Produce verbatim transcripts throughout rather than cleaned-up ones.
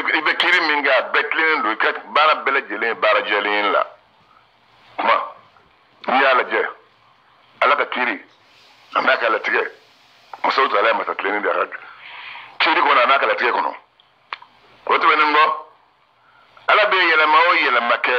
ibe kiri minga betlin do ka bara bele jelen bara jelen la kuma ya la je ala ka kiri amaka la tige musautu ala masa tleni da hak kiri ko na naka la tige kono ko to benengo ala be yele mawo yele make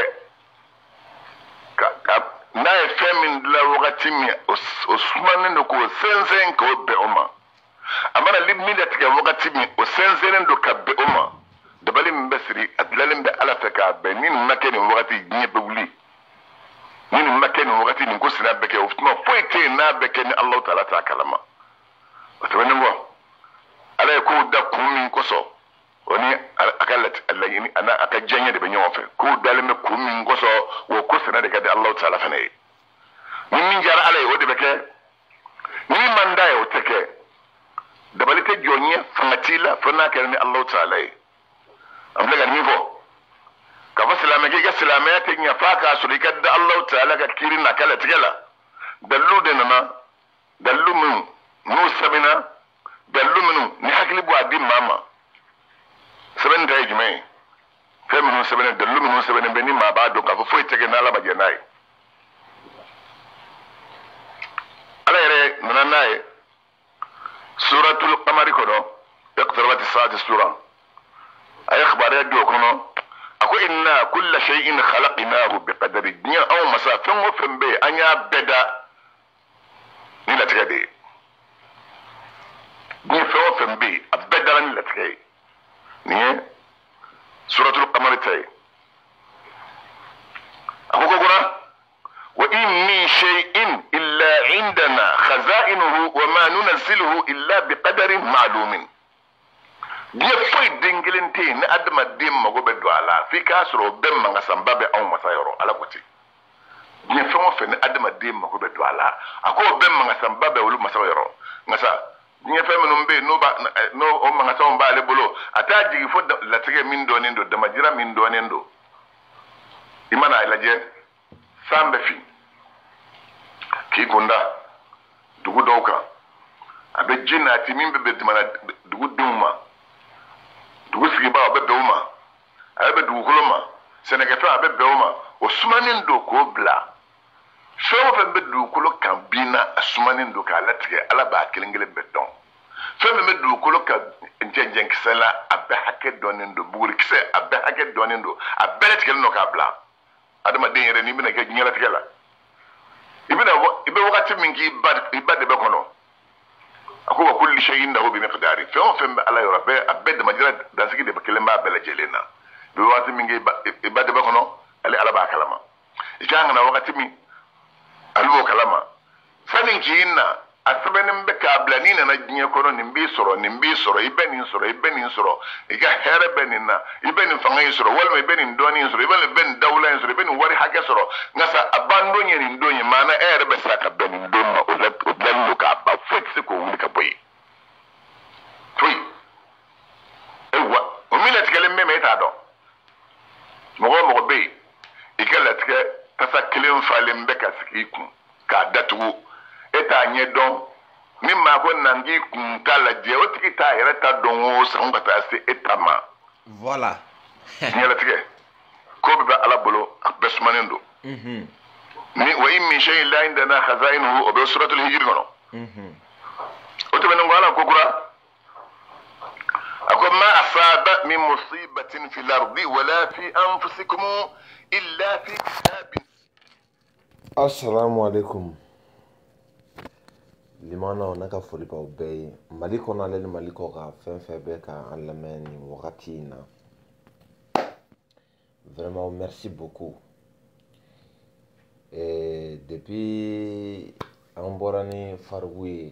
ka ka na e femin la wakati mi osman ndo ko sensen ko be oma amana libmi da tige wakati mi o sensen ndo ka be oma dabali mbesri atlalim be ala feka be nin make ni wakati nyebe wuli nin make ni wakati ni ko sina beke ofuma poite na beke ni Allah taala ta kalama wato benengo ala ko da kumi koso oni akalat allayini ana akajanya de benyo fe ko dalime kumi ngoso wo ko sina de kadi Allah taala fane ni min jara ala wo de beke ni manda yo teke dabali te jonye fangatila fana kalni Allah taala amle ga ni fo ka fa salama ke ga salama ya te nya faka su de kadi Allah taala ka kirina kala tigala dallu de nana dallu mun nu sabina dallu mun ni hakli bu adi mama seben tay jumay feminu seben dallu mun seben beni ma ba do ka fo foi tege na la ba jenay ala yere nananaye suratul qamari kono iqtarabat as-saati sura ay akhbare do kono ako inna kull shay'in khalaqnahu biqadari dunya aw masafin wa fembe anya beda ni la tigade ni fo fembe abeda ni la tigade ni suratul qamari tay ako gora وإن من شيء إلا عندنا خزائنه وما ننزله إلا بقدر معلوم دي فاي دينغلنتي نا ادما ديم مغو بدو على في كاسرو بم ما سامبابه او مسايرو على كوتي دي فمو فن ادما ديم مغو بدو على اكو بم ما سامبابه ولو مسايرو ngasa دي فم نو مبي نو با نو او ما سام با le bolo ataji fo la tige min do nendo de majira min do nendo imana ilaje sambe fi ki kunda dugu dauka abe jina ti min be be mana dugu duma dugu sigi ba be beuma abe dugu koloma senega fa abe beuma osmanin do ko bla so fa be dugu kolo kan bina asmanin do ka latige ala ba kelingele beton fe me dugu kolo ka njenjen kisela abe hake donin do bugul kise abe hake donin do abe latige no ka bla adama den yere ni mina ke nyela tigela ibina ibe wakati mingi ibad ibad be kono ako wa kulli shay'in lahu bi miqdari fa on fem ala yurabe abed majra dasiki de bakele ma bela jelena be wakati mingi ibad be kono ali ala ba kalama ikanga na wakati mi albo kalama sanin jinna asbenin be ka blanina na jinye kono nimbi soro nimbi soro ibeni soro ibeni soro iga here benina ibeni fanga soro walma ibeni ndoni soro ibeni ben dawla soro ibeni wari hage soro ngasa abando nyeri ndonyi mana ere be saka beni ndoma ulet udallu ka ba fitsi ko wuli ka boy tuy ewa umila tikale meme ta do mogo mogo be ikala tike tasa kilim falim be ka sikiku ka datu eta nye don ni ma ko nangi kun kala je o tiki ta yere ta don o san ka ta se etama voilà ni la tike ko be ala bolo besmanendo mhm ni wa in min shay'in la indana khazainuhu wa bi suratul hijr kono mhm o to benen wala ko kura ako ma asaba min musibatin fil ardi wala fi anfusikum illa fi kitabin. Assalamu alaikum. Limana onaka foli pa obey maliko na le maliko ka fenfe be ka en la main ni wakati na. Vraiment merci beaucoup. Et depuis amborani fargui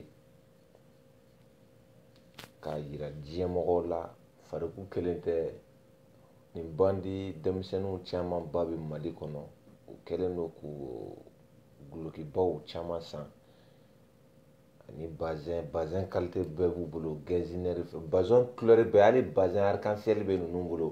ka yira diemo la fargu kelente ni bandi demsenu chama babi maliko no keleno ku guluki baw chama san ni bazin bazin qualité be bu bolo gaziner bazin couleur be ali bazin arc-en-ciel be nu bolo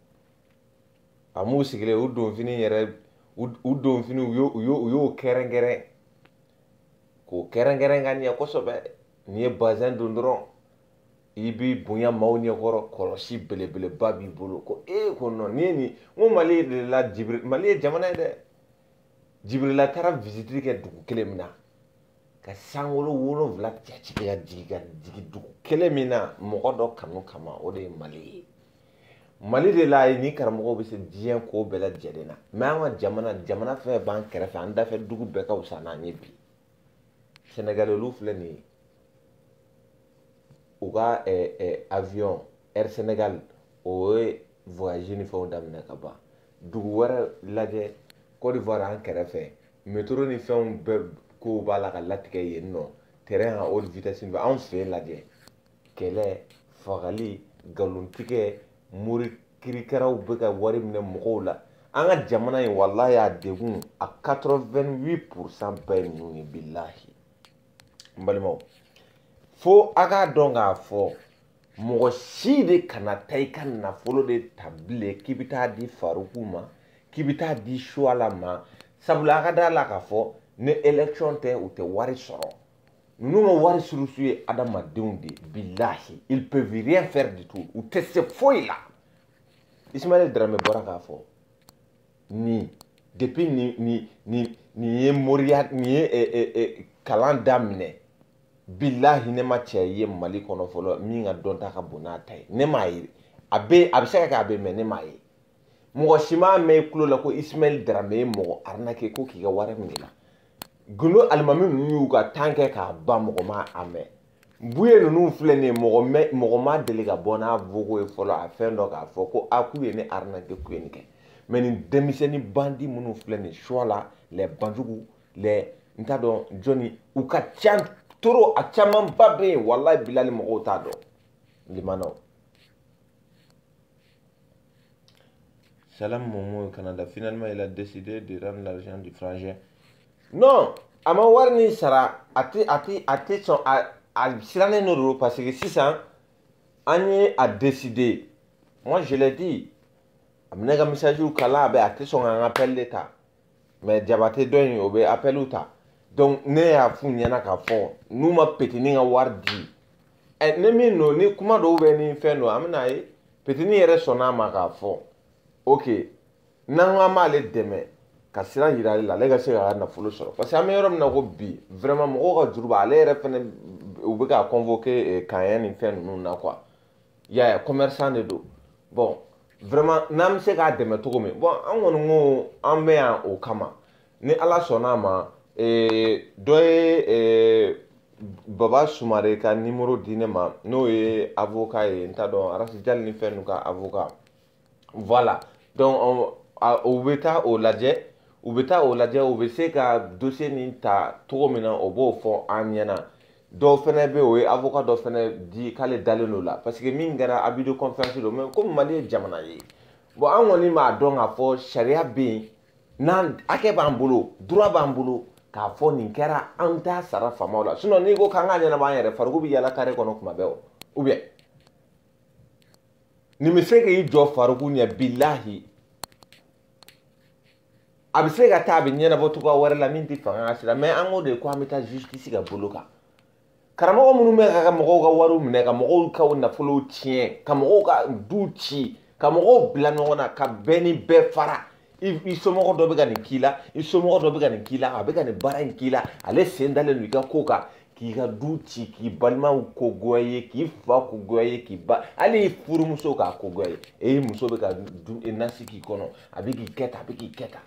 amu sigile u don fini yere u don fini yo yo yo kerengere ko kerengere ngani ko sobe ni bazin dondron i bi bonya maaw ɲɛkɔrɔ kɔlɔsi belebeleba b'i bolo ko e ko non ni ni ngo Mali de la Jibril Mali ye jamana ye dɛ Jibrila taara visite kɛ dugu kelen min na ka sankolo wolonwula cɛci ka jigi ka jigi dugu kelen min na mɔgɔ dɔ kanu kama o de ye Mali ye Mali de la ni karamɔgɔw bɛ se diɲɛ ko bɛɛ lajɛlen na mais an ka jamana jamana fɛn b'an kɛrɛfɛ an dafɛ dugu bɛɛ ka wusa n'an ye bi Sénégalais olu filɛ nin ye u ka avion Air Sénégal o ye voyage ni fɛnw daminɛ ka ban dugu wɛrɛ lajɛ Côte d'Ivoire an kɛrɛfɛ métro ni fɛnw bɛɛ ko b'a la ka latigɛ yen nɔ terrain à haute vitesse bɛ anw fɛ lajɛ kɛlɛ fagali galontigɛ mori kirikaraw bɛ ka wari minɛ mɔgɔw la an ka jamana in wallahi a degun a quatre-vingt-huit pour cent bɛɛ ninnu ye billahi n balimaw fo a k'a dɔn k'a fɔ mɔgɔ si de kana taa i ka nafolo de ta bilen k'i bɛ taa di Faruku ma k'i bɛ taa di Suala ma sabula a ka d'a la k'a fɔ ni élection tɛ u tɛ wari sɔrɔ ninnu ka wari surusu ye adamadenw de billahi ils peuvent rien faire du tout u tɛ se foyi la Ismaël Dramé bɔra k'a fɔ ni depuis ni ni ni ni ye moriya ni ye kalan daminɛ billahi ne ma cɛ ye Mali kɔnɔ fɔlɔ min ka dɔn ta ka bon n'a ta ye ne m'a ye a bɛ a bɛ se ka kɛ a bɛ mɛ ne m'a ye mɔgɔ si m'a mɛn i tulo la ko Ismaël Dramé ye mɔgɔ arnaqué ko k'i ka wari minɛ la Gundo alimami ninnu y'u ka temps kɛ k'a ban mɔgɔ ma a mɛn Buye ninnu filɛ nin ye mɔgɔ mɛ mɔgɔ ma deli ka bɔ n'a vogo ye fɔlɔ a fɛn dɔ k'a fɔ ko a k'u ye ne arnaqué k'u ye nin kɛ mais nin denmisɛnnin bandi minnu filɛ nin Suala les Banjugu les n t'a dɔn jɔnni u ka ca toro a camanba bɛ yen wallahi bilali mɔgɔw t'a dɔn limanaw Salam Momo au Canada finalement il a décidé de rendre l'argent du frangin non a ma wari ni sara a tɛ a tɛ a tɛ sɔn a a sirannen n'o don parce que sisan an ye a décidé moi je l'ai dit a bɛ ne ka message kalan a bɛ a tɛ sɔn k'an ka appel de ta mais Jabate dɔ in o bɛ appel ta donc ne y'a f'u ɲɛna k'a fɔ n'u ma Petini ka wari di ɛ ne min don ni kuma dɔw bɛ ni fɛn don an bɛna ye Petini yɛrɛ sɔnn'a ma k'a fɔ ok n'an k'an b'ale dɛmɛ ka sira yira ale la ale ka se k'a ka nafolo sɔrɔ parce que an bɛ yɔrɔ min na ko bi vraiment mɔgɔw ka juru b'a ale yɛrɛ fɛnɛ u bɛ ka convoquer Kanyɛ ni fɛn ninnu na quoi i y'a ye commerçant de don bon vraiment n'an bɛ se k'a dɛmɛ cogo min bon an kɔni ko an bɛ yan o kama ni Ala sɔnn'a ma dɔ ye Baba Sumare ka numéro di ne ma n'o ye avocat ye n t'a dɔn Arasi Jali ni fɛn ninnu ka avocat voilà donc u bɛ taa o lajɛ u bɛ taa o lajɛ u bɛ se ka dossier nin ta cogo min na o b'o fɔ an ɲɛna dɔw fɛnɛ bɛ o ye avocat dɔ fɛnɛ di k'ale dalen d'o la parce que min kɛra abus de confiance don mais comme Mali ye jamana ye bon an kɔni b'a dɔn k'a fɔ sariya bɛ yen n'an hakɛ b'an bolo droit b'an bolo k'a fɔ nin kɛra an t'a sara faamaw la sinon n'i ko k'an ka ɲɛnabɔ an yɛrɛ Faruku bɛ yala carré kɔnɔ kuma bɛɛ o ou bien nin bɛ se k'i jɔ Faruku ɲɛ billahi a bɛ se ka taa a bɛ ɲɛnabɔ cogoya wɛrɛ la min tɛ fanga ka sira mais an k'o de ko an bɛ taa justice ka bolo kan karamɔgɔ minnu bɛ ka mɔgɔw ka wariw minɛ ka mɔgɔw ka nafolow tiɲɛ ka mɔgɔw ka du ci ka mɔgɔw bila ɲɔgɔn na ka bɛɛ ni bɛɛ fara i somɔgɔ dɔ bɛ ka nin k'i la i somɔgɔ dɔ bɛ ka nin k'i la a bɛ ka nin baara in k'i la ale sen dalen don i ka ko kan k'i ka du ci k'i balimaw ko goya ye k'i fa ko goya ye k'i ba hali i furumuso k'a ko goya ye e muso bɛ ka nasi k'i kɔnɔ a bɛ k'i kɛ tan a bɛ k'i kɛ tan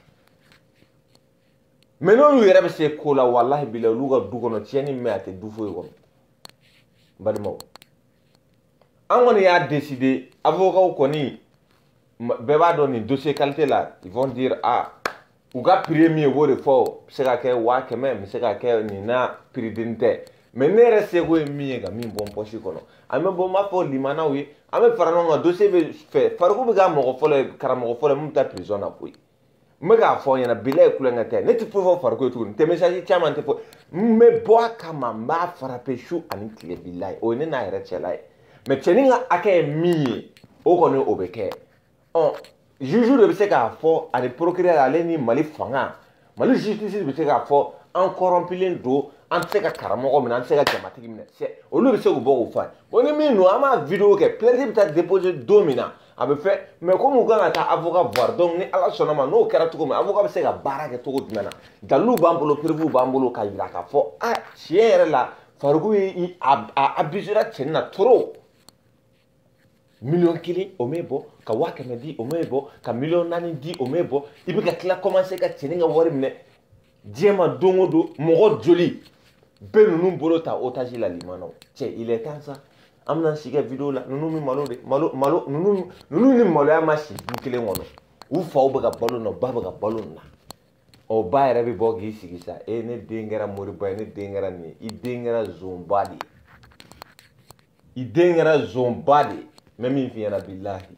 mais n'olu yɛrɛ bɛ se ko la wallahi bilahi olu ka du kɔnɔ tiɲɛni min bɛ a tɛ du foyi kɔnɔ balimaw an kɔni y'a décidé avocat kɔni bɛɛ b'a dɔn nin dossier qualité la ils vont dire ah u ka prix min ye u b'o de fɔ bɛ se ka kɛ waa kɛmɛ bɛ se ka kɛ nin na prix den tɛ mais ne yɛrɛ seko ye min ye ka min bɔ n poche kɔnɔ an bɛ bɔ n b'a fɔ limanaw ye an bɛ fara ɲɔgɔn kan dossier bɛ fɛ Faruku bɛ k'a mɔgɔ fɔlɔ ye karamɔgɔ fɔlɔ ye mun bɛ taa prison na koyi n bɛ k'a fɔ ɲɛna bilahi kulonkɛ tɛ ne tɛ foyi fɔ Faruku ye tuguni n tɛ message caman tɛ fɔ n bɛ bɔ a kama n b'a frappé su ani tile bilahi o ye ne n'a yɛrɛ cɛla ye mais cɛnin ka hakɛ ye min ye o kɔni o bɛ kɛ ɔ juge de bɛ se k'a fɔ ani procureur ale ni Mali fanga Mali justice bɛ se k'a fɔ an corrompilen don an tɛ se ka karamɔgɔ minɛ an tɛ se ka jamatigi minɛ c'est olu bɛ se k'u bɔ k'u fɔ bon ni min don an b'a vidéo kɛ plainte bɛ taa déposer don min na a bɛ fɛ mais comme u kan ka taa avocat voir donc ni ala sɔnna ma n'o kɛra cogo min avocat bɛ se ka baara kɛ cogo jumɛn na dalilu b'an bolo preuve b'an bolo ka yira k'a fɔ ah tiɲɛ yɛrɛ la Fariko ye a abusera cɛnin na trop million kelen o m'e bɔ ka waa kɛmɛ di o m'e bɔ ka million naani di o m'e bɔ i bɛ ka tila commencer ka cɛnin ka wari minɛ diɲɛ ma don o don mɔgɔ joli bɛɛ ninnu bolo ta otage la limanaw cɛ il est temps ça an bɛna si kɛ vidéo la ninnu min malo de malo malo ninnu ninnu ni maloya ma si du kelen kɔnɔ u faw bɛ ka balo na ba bɛ ka balo na o ba yɛrɛ bɛ bɔ k'i sigi sa e ne den kɛra moriba ye ne den kɛra nin ye i den kɛra zonba de ye i den kɛra zonba de ye n bɛ min f'i ɲɛna bilahi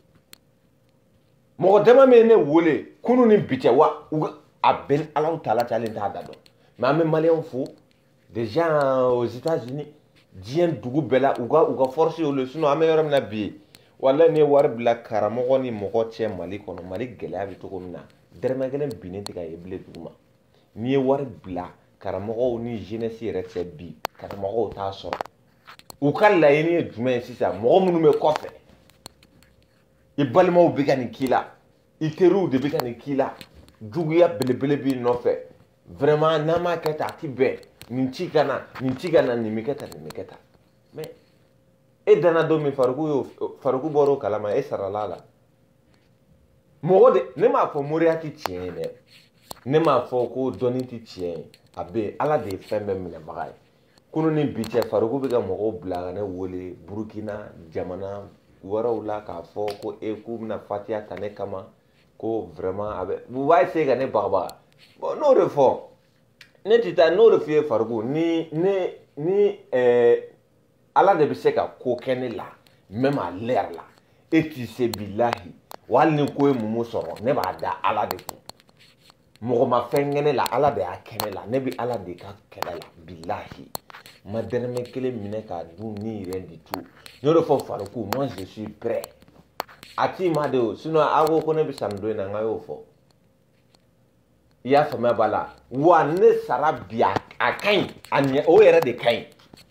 mɔgɔ dama min ye ne wele kunu ni bi cɛ wa a bɛɛ Alahu Taala cɛ hali n t'a da dɔn mais an bɛ maliyɛnw fo déjà aux États-Unis diɲɛ dugu bɛɛ la u ka u ka force y'olu ye sinon an bɛ yɔrɔ min na bi walahi n'i ye wari bila karamɔgɔ ni mɔgɔ cɛ Mali kɔnɔ Mali gɛlɛya bɛ cogo min na dɛrɛmɛ kelen binnen tɛ ka ye bilen duguma n'i ye wari bila karamɔgɔw ni jeunesse yɛrɛ cɛ bi karamɔgɔw t'a sɔrɔ u ka laɲini ye jumɛn ye sisan mɔgɔ minnu bɛ kɔfɛ i balimaw bɛ ka nin k'i la i teriw de bɛ ka nin k'i la juguya belebele b'i nɔfɛ vraiment n'an m'a kɛ tan a ti bɛn nin ci ka na nin ci ka na nin bɛ kɛ tan nin bɛ kɛ tan mais e danna don min Fariko y'o Fariko bɔra o kalama e sarala a la mɔgɔ de ne m'a fɔ moriya tɛ tiɲɛ ye dɛ ne m'a fɔ ko dɔnni tɛ tiɲɛ ye a bɛ Ala de ye fɛn bɛɛ minɛbaga ye kunu ni bi cɛ Fariko bɛ ka mɔgɔw bila ka ne wele Burukina jamana wɛrɛw la k'a fɔ ko e k'u bɛna fatiya ta ne kama ko vraiment a bɛ u b'a essayer ka ne bagabaga bon n'o de fɔ ne tɛ taa n'o de f'i ye Fariko ni ni ni ɛɛ Ala de bɛ se ka ko kɛ ne la même à l'air la e ti se bilahi wa hali ni ko ye mumu sɔrɔ ne b'a da Ala de kun mɔgɔ ma fɛn kɛ ne la Ala de y'a kɛ ne la ne bɛ Ala de ka kɛlɛ la bilahi ma dɛrɛmɛ kelen minɛ k'a dun ni rien du tout n y'o de fɔ Fariko moi je suis prêt a t'i ma de o sinon a ko ko ne bɛ sani don in na n ka y'o fɔ i y'a faamuya b'a la wa ne sara bi a ka ɲi a ɲɛ o yɛrɛ de ka ɲi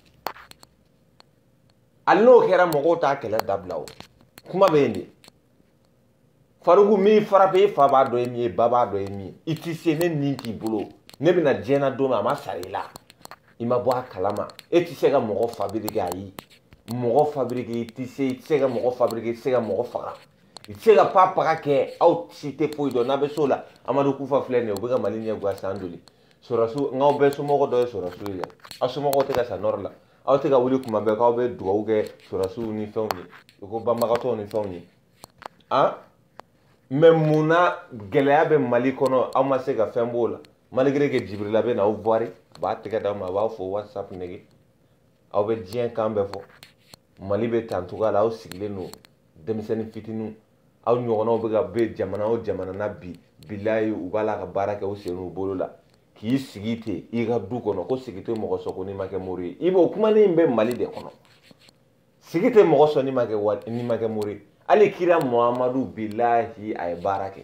hali n'o kɛra mɔgɔw t'a kɛlɛ dabila o kuma bɛ yen de Fariko min fara bɛ e fa b'a dɔn e min ye ba b'a dɔn e min ye i ti se ne nin t'i bolo ne bɛna diɲɛ na don min a ma sara i la i ma bɔ a kalama e ti se ka mɔgɔ fabriquer ayi mɔgɔ fabriquer i ti se i ti se ka mɔgɔ fabriquer i ti se ka mɔgɔ faga i ti se ka pa paga kɛ aw si tɛ foyi dɔn n'a bɛ s'o la Amadu Kufa filɛ nin ye o bɛ ka Mali ɲɛ guwa san joli Sɔrɔsiw nka aw bɛɛ somɔgɔ dɔ ye Sɔrɔsiw ye dɛ aw somɔgɔw tɛ ka sa nord la aw tɛ ka wuli kuma bɛɛ k'aw bɛ dugawu kɛ Sɔrɔsiw ni fɛnw ye u ko banbagatɔw ni fɛnw ye ah mais mun na gɛlɛya bɛ Mali kɔnɔ aw ma se ka fɛn b'o la malgré que Jibrila bɛ na aw voire a b'a tɛgɛ d'aw ma a b'aw fo WhatsApp nege aw bɛ diɲɛ kan bɛɛ fɔ Mali bɛ tan cogoya la aw sigilen don denmisɛnnin fitininw aw ɲɔgɔnnaw bɛ ka bɛ jamana o jamana na bi bilahi u b'a la ka baara kɛ u sen n'u bolo la k'i sigi ten i ka du kɔnɔ ko sigi tɛ mɔgɔ sɔn ko n'i ma kɛ mori ye i b'o kumanin in bɛ Mali de kɔnɔ sigi tɛ mɔgɔ sɔn n'i ma kɛ wa n'i ma kɛ mori ye hali kira Muhamadu bilahi a ye baara kɛ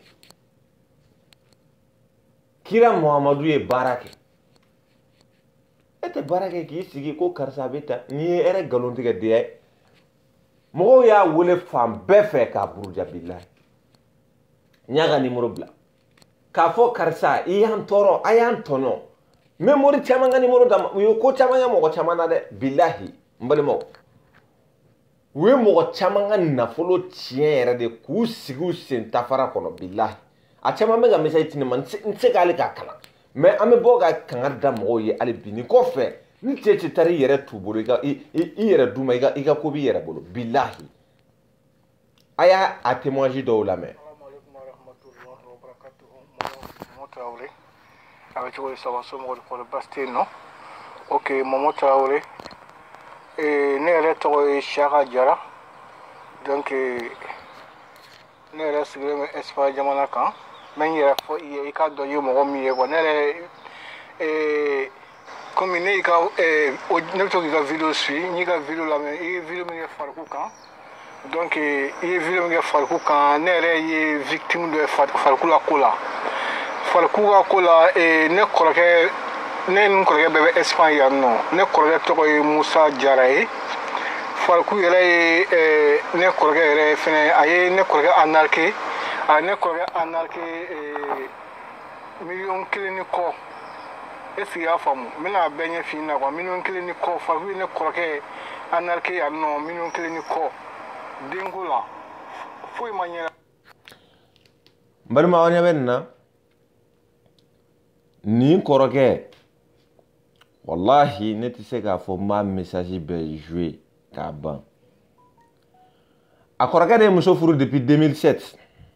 kira Muhamadu ye baara kɛ e tɛ baara kɛ k'i sigi ko karisa bɛ ta n'i ye hɛrɛ nkalon tigɛ den ye mɔgɔw y'a wele fan bɛɛ fɛ k'a buruja bilahi n y'a ka numéro bila k'a fɔ karisa i y'an tɔɔrɔ a y'an tɔɲɔ mais mori caman ka numéro d'a ma u ye ko caman kɛ mɔgɔ caman na dɛ bilahi n balimaw u ye mɔgɔ caman ka nafolo tiɲɛ yɛrɛ de k'u sigi u sen tafara kɔnɔ bilahi a caman bɛ ka message ci ne ma n tɛ se k'ale k'a kalan mais an bɛ bɔ ka kanga da mɔgɔw ye hali bi nin kɔfɛ ni cɛ cɛ taara i yɛrɛ t'u bolo i ka i yɛrɛ d'u ma i ka i ka ko b'i yɛrɛ bolo bilahi a y'a a témoignage dɔw lamɛn. A bɛ cogo di saba somɔgɔw de kɔrɔ basi tɛ yen nɔ ok Momo Traoré ne yɛrɛ tɔgɔ ye Siyaka Jara donc ne yɛrɛ sigilen bɛ Espagne jamana kan n bɛ n yɛrɛ fɔ i ye i ka dɔn i ye mɔgɔ min ye quoi ne yɛrɛ komi ne y'i ka ne bɛ to k'i ka vidéo suit n y'i ka vidéo lamɛn i ye vidéo min kɛ Fariko kan donc i ye vidéo min kɛ Fariko kan ne yɛrɛ ye victime dɔ ye Fariko la ko la Fariko ka ko la ne kɔrɔkɛ ne nun kɔrɔkɛ bɛɛ bɛ Espagne yan nɔ ne kɔrɔkɛ tɔgɔ ye Musa Jara ye Farku yɛrɛ ye ne kɔrɔkɛ yɛrɛ fɛnɛ a ye ne kɔrɔkɛ anarqué a ne kɔrɔkɛ anarqué miliyɔn kelen ni kɔ est-ce que y'a faamu n bɛna bɛɛ ɲɛf'i ɲɛna quoi miliyɔn kelen ni kɔ Farku ye ne kɔrɔkɛ anarqué yan nɔ miliyɔn kelen ni kɔ denko la foyi ma ɲɛ. n balima aw ɲɛ bɛ nin na nin kɔrɔkɛ wallahi ne tɛ se k'a fɔ n b'a message bɛɛ jouer k'a ban a kɔrɔkɛ de ye muso furu depuis deux mille sept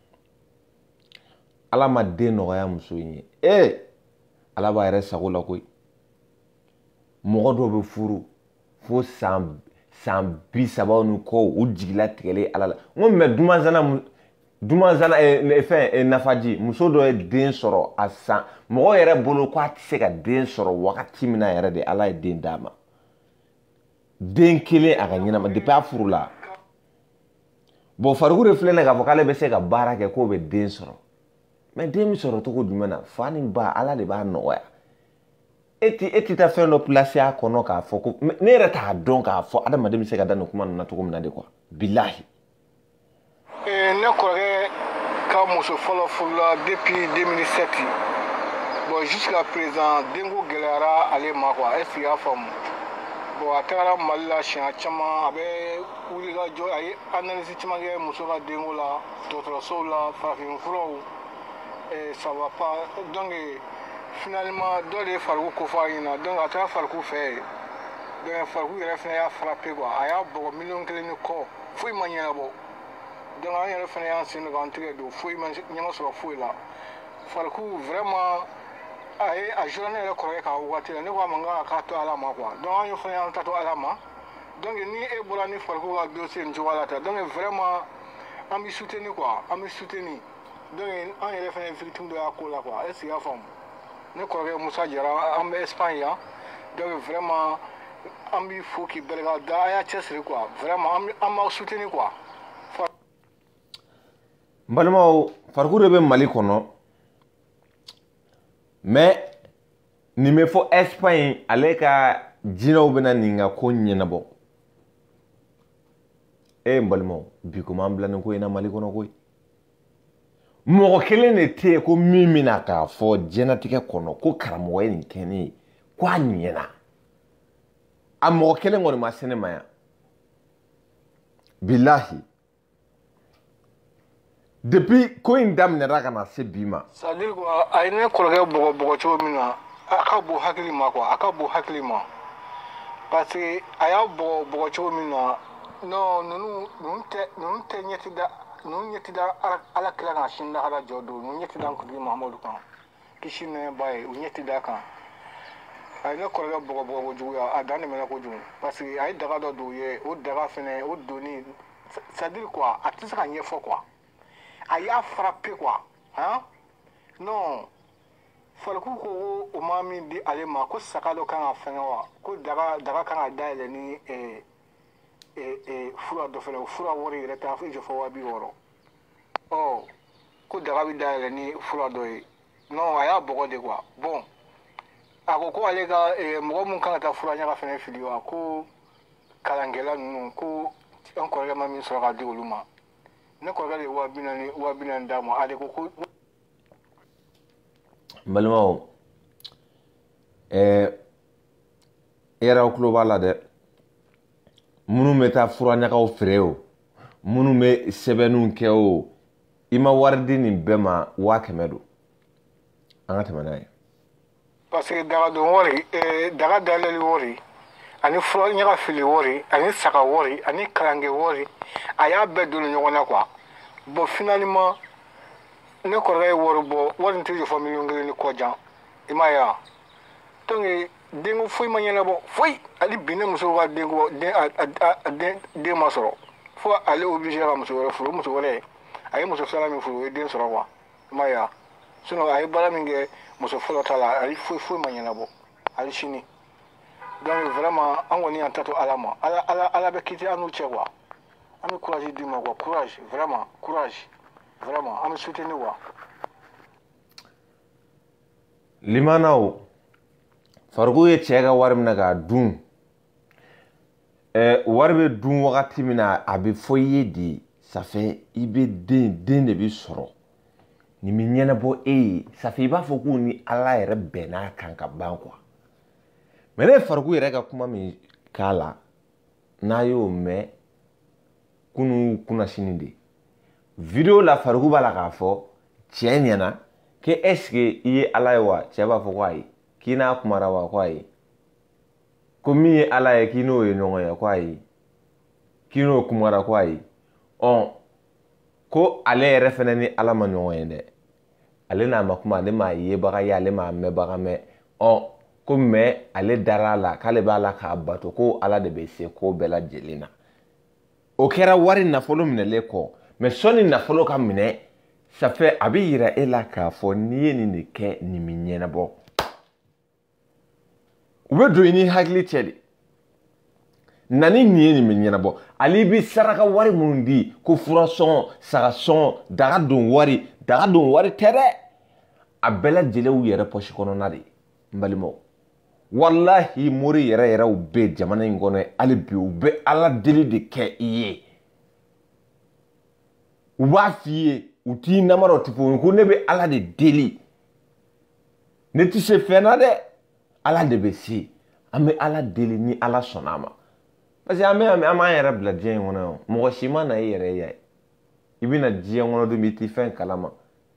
ala ma den nɔgɔya muso in ye eh ala b'a yɛrɛ sago la koyi mɔgɔ dɔw bɛ furu fo san san bi saba ni kɔ u jigila tigɛlen ala la n ko mɛ dumanzana dumanzana fɛn nafaji muso dɔ ye den sɔrɔ a san mɔgɔ yɛrɛ bolo ko a tɛ se ka den sɔrɔ wagati min na yɛrɛ de ala ye den d'a ma den kelen a ka ɲɛnama depuis a furu la bon Farku de filɛ nin k'a fɔ k'ale bɛ se ka baara kɛ k'o bɛ den sɔrɔ mais den bɛ sɔrɔ cogo jumɛn na fa ni ba ala de b'a nɔgɔya e ti e ti taa fɛn dɔ place a kɔnɔ k'a fɔ ko ne yɛrɛ t'a dɔn k'a fɔ adamaden bɛ se ka da nin kuma ninnu na cogo min na de quoi bilahi. ne kɔrɔkɛ ka muso fɔlɔ furula depuis deux mille sept bon jusqu'à présent denko gɛlɛyara ale ma quoi est-ce que y'a faamu bon a tagara Mali la siɲɛ caman a bɛ wuli ka jɔ a ye analyse caman kɛ muso ka denko la dɔgɔtɔrɔsow la farafinfuraw ça va pas donc finalement dɔ de ye Farku ko fɔ a ɲɛna donc a taara Farku fɛ yen donc Farku yɛrɛ fana y'a frappé quoi a y'a bɔgɔ miliyɔn kelen ni kɔ foyi ma ɲɛnabɔ donc an yɛrɛ fana y'an sen don k'an tɛgɛ don foyi ma ɲɛma sɔrɔ foyi la Farku vraiment a ye a joué ne yɛrɛ kɔrɔkɛ k'a waati la ne ko a ma n k'a k'a to ala ma quoi donc an fana y'an ta to ala ma donc ni e bɔra ni Farku ka dossier nin cogoya la ta donc vraiment an bɛ soutenir quoi an bɛ soutenir donc an yɛrɛ fana victime dɔ y'a ko la quoi est-ce que y'a faamu ne kɔrɔkɛ Musa Jara an bɛ Espagne yan donc vraiment an b'i fo k'i barika da a y'a cɛsiri quoi vraiment an b'aw soutenir quoi. n balimaw Farku de bɛ Mali kɔnɔ mais nin bɛ fɔ Espagne ale ka jinɛw bɛna nin ka ko ɲɛnabɔ e n balimaw bi komi an bila nin ko in na Mali kɔnɔ koyi mɔgɔ kelen de tɛ yen ko min bɛna k'a fɔ diɲɛlatigɛ kɔnɔ ko karamɔgɔ ye nin kɛ ne ye ko a ɲɛna a mɔgɔ kelen kɔni ma se ne ma yan bilahi depuis ko in daminɛra ka na se bi ma. c'est à dire quoi a ye ne kɔrɔkɛ bɔgɔ bɔgɔ cogo min na a ka bon hakili ma quoi a ka bon hakili ma parce que a y'a bɔgɔ bɔgɔ cogo min na non ninnu ninnu tɛ ninnu tɛ ɲɛti da ninnu ɲɛti da ala kira kan sini lahara jɔ don ninnu ɲɛti da an kuntigi Mahamadu kan kisi nɛɛ ba ye u ɲɛti da kan a ye ne kɔrɔkɛ bɔgɔ bɔgɔ kojuguya a dan tɛmɛna kojugu parce que a ye daga dɔ don u ye o daga fɛnɛ o donni c'est à dire quoi a tɛ se ka ɲɛfɔ quoi a y'a frappé quoi hein non Farku ko o ma min di ale ma ko saga dɔ kan ka fɛngɛ wa ko daga daga kan ka dayɛlɛ ni ɛɛ ɛɛ fura dɔ fɛnɛ o fura wari yɛrɛ t'a fɔ wa bi wɔɔrɔ ɔ ko daga bɛ dayɛlɛ ni fura dɔ ye non a y'a bɔgɔ de quoi bon a ko ko ale ka mɔgɔ mun kan ka taa fura ɲaga fɛnɛ fili wa ko kalankɛla ninnu ko an kɔrɔkɛ ma min sɔrɔ ka di olu ma ne kɔrɔkɛ de ye wa bi naani wa bi naani d'a ma ale ko ko. n balimaw ɛɛ e yɛrɛ aw tulo b'a la dɛ minnu bɛ taa fura ɲagaw feere o minnu bɛ sɛbɛnniw kɛ o i ma wari di nin bɛɛ ma waa kɛmɛ don an ka tɛmɛ n'a ye. parce que daga don wari daga dayɛlɛli wari ani fura ɲaga fili wari ani saga wari ani kalankɛ wari a y'a bɛɛ don ɲɔgɔn na quoi bon finalement ne kɔrɔkɛ ye wari bɔ wari in tɛ jɔ fɔ miliyɔn kelen ni kɔ jan i m'a ye wa donc denko foyi ma ɲɛnabɔ foyi hali bi ne muso ka denko den a den den ma sɔrɔ fo ale obligé ka muso wɛrɛ furu o muso wɛrɛ a ye muso filanan min furu o ye den sɔrɔ quoi i m'a ye wa sinon a ye baara min kɛ muso fɔlɔ ta la hali foyi foyi ma ɲɛnabɔ hali sini donc vraiment an kɔni y'an ta to ala ma ala ala ala bɛ kiti an n'u cɛ quoi an bɛ courage d'i ma quoi courage vraiment courage vraiment an bɛ soutenir quoi. limanaw Farigu ye cɛ ka wari minɛ k'a dun eh, wari bɛ dun wagati min na a bɛ fɔ i ye de ça fait i bɛ den den de bɛ sɔrɔ nin bɛ ɲɛnabɔ e ye ça fait i b'a fɔ ko ni Ala yɛrɛ bɛnn'a kan ka ban quoi mais ne Farigu yɛrɛ ka kuma min k'a la n'a y'o mɛn kunu kunna sini de video la Farigu b'a la k'a fɔ cɛ ɲɛna que est-ce que i ye Ala ye wa cɛ b'a fɔ ko ayi k'i n'a kumara wa ko ayi ko min ye Ala ye k'i n'o ye ɲɔgɔn ye ko ayi k'i n'o kumara ko ayi ɔn ko ale yɛrɛ fɛnɛ ni Ala ma ɲɔgɔn ye dɛ ale n'a ma kuma ale m'a yebaga ye ale m'a mɛnbaga mɛn ɔn ko mais ale dara la k'ale b'a la k'a bato ko Ala de bɛ se ko bɛɛ lajɛlen na o kɛra wari nafolo minɛlen kɔ mais sɔni nafolo ka minɛ ça fait a bɛ yira e la k'a fɔ n'i ye nin de kɛ nin bɛ ɲɛnabɔ u bɛ don i ni hakili cɛ de nani nin ye nin bɛ ɲɛnabɔ ale bɛ saraka wari minnu di ko fura sɔngɔ saga sɔngɔ daga don wari daga don wari tɛ dɛ a bɛɛ lajɛlen y'u yɛrɛ pɔsi kɔnɔna de n balimaw wallahi mori yɛrɛ yɛrɛw bɛ jamana in kɔnɔ hali bi u bɛ Ala deli de kɛ i ye u b'a f'i ye u t'i namara u tɛ fɔ ko ne bɛ Ala de deli ne tɛ se fɛn na dɛ Ala de bɛ se an bɛ Ala deli ni Ala sɔnna a ma parce que an bɛ an b'an yɛrɛ bila diɲɛ in kɔnɔ yan mɔgɔ si ma na i yɛrɛ ye i bɛ na diɲɛ kɔnɔ don min i tɛ fɛn kalama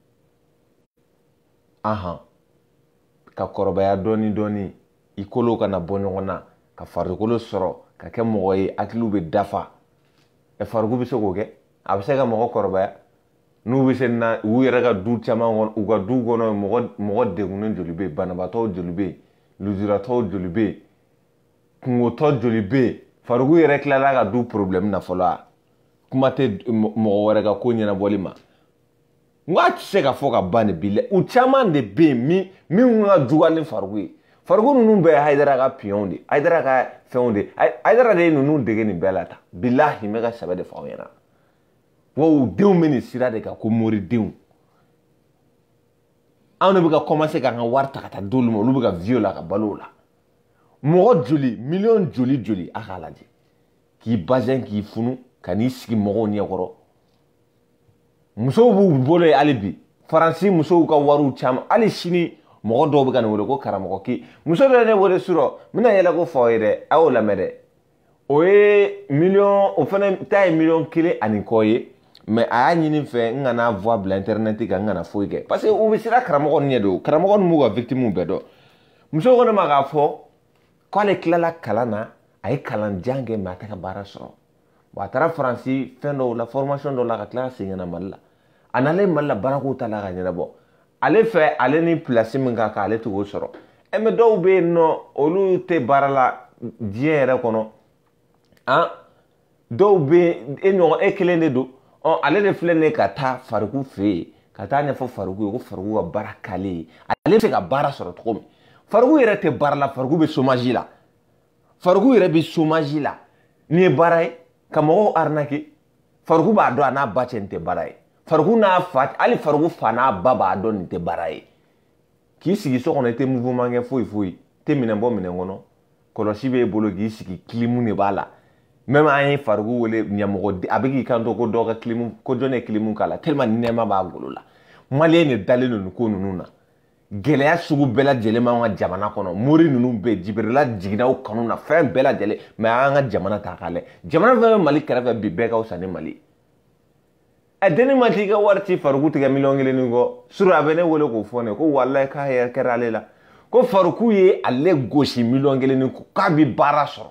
ahan ka kɔrɔbaya dɔɔni dɔɔni i kolo kana bɔ ɲɔgɔn na ka farikolo sɔrɔ ka kɛ mɔgɔ ye hakiliw bɛ dafa ɛ Farigu bɛ se k'o kɛ a bɛ se ka mɔgɔ kɔrɔbaya n'u bɛ se na u yɛrɛ ka du caman kɔnɔ u ka du kɔnɔ mɔgɔ mɔgɔ degunnen joli bɛ yen banabaatɔw joli bɛ yen lujuratɔw joli bɛ yen kungotɔ joli bɛ yen Farigu yɛrɛ tilala ka du problème na fɔlɔ a kuma tɛ mɔgɔ wɛrɛ ka ko ɲɛnabɔli ma n k'a tɛ se ka fɔ ka ban de bi la u caman de bɛ yen min min ka jugu ni Farigu ye Farigu ninnu bɛɛ ye Hayidara ka piyɔnw de Hayidara ka fɛnw de Hayidara de ye ninnu dege nin bɛɛ la tan bilahi n bɛ ka sɛbɛ de fɔ aw ɲɛna wa u denw bɛ nin sira de kan ko moridenw anw de bɛ ka commencer k'an ka wari ta ka taa d'olu ma olu bɛ ka vie la ka balo o la mɔgɔ joli miliyɔn joli joli a k'a lajɛ k'i bazɛn k'i funu ka n'i sigi mɔgɔw ɲɛkɔrɔ musow b'u bolo ye hali bi Faransi musow ka wariw caman hali sini mɔgɔ dɔw bɛ ka nin wele ko karamɔgɔ k'i muso dɔ ye ne wele surɔ n bɛna yɛlɛ ko fɔ aw ye dɛ a y'o lamɛn dɛ o ye miliyɔn o fana ta ye miliyɔn kelen ani kɔ ye mais a y'a ɲini fɛ n kana voix bila internet kan n kana foyi kɛ parce que u bɛ siran karamɔgɔ nin ɲɛ de o karamɔgɔ ninnu b'u ka victime bɛɛ dɔn muso ko ne ma k'a fɔ k'ale tilala kalan na a ye kalanjan kɛ mais a tɛ ka baara sɔrɔ bon a taara Faransi fɛn dɔw la formation dɔw la ka tila ka segin ka na Mali la a nalen Mali la baarako ta la ka ɲɛnabɔ ale fɛ ale ni place min ka kan ale t'o sɔrɔ ɛ mais dɔw bɛ yen nɔ olu tɛ baara la diɲɛ yɛrɛ kɔnɔ an dɔw bɛ yen e ɲɔgɔn e kelen de don ɔ ale de filɛ nin ye ka taa Farigu fɛ yen ka taa ɲɛfɔ Farigu ye ko Farigu ka baara k'ale ye ale bɛ se ka baara sɔrɔ cogo min Farigu yɛrɛ tɛ baara la Farigu bɛ chômage la Farigu yɛrɛ bɛ chômage la nin ye baara ye ka mɔgɔw arnaquer Farigu b'a dɔn a n'a ba cɛ nin tɛ baara ye Farigu n'a fa hali Farigu fa n'a ba b'a dɔn nin tɛ baara ye k'i sigi so kɔnɔ i tɛ mouvement kɛ foyi foyi i tɛ minɛn bɔ minɛn kɔnɔ kɔlɔsi b'e bolo k'i sigi clim de b'a la même an ye Farigu wele ɲɛmɔgɔ a bɛ k'i kanto ko dɔ ka clim ko jɔn ye clim k'a la tellement nɛɛma b'a golo la maliyɛn de dalen don nin ko ninnu na gɛlɛya sugu bɛɛ lajɛlen b'an ka jamana kɔnɔ mori ninnu bɛɛ jibirila jiginnaw kanu na fɛn bɛɛ lajɛlen mais an ka jamana ta k'a lajɛ jamana fɛn bɛ Mali kɛrɛfɛ bi bɛɛ ka fisa ni Mali ɛ denni ma t'i ka wari ci Farigu tigɛ miliyɔn kelen ni kɔ sur a bɛ ne wele k'o fɔ ne ko walayi k'a yɛrɛ kɛra ale la ko Farigu ye ale gosi miliyɔn kelen ni kɔ k'a bɛ baara sɔrɔ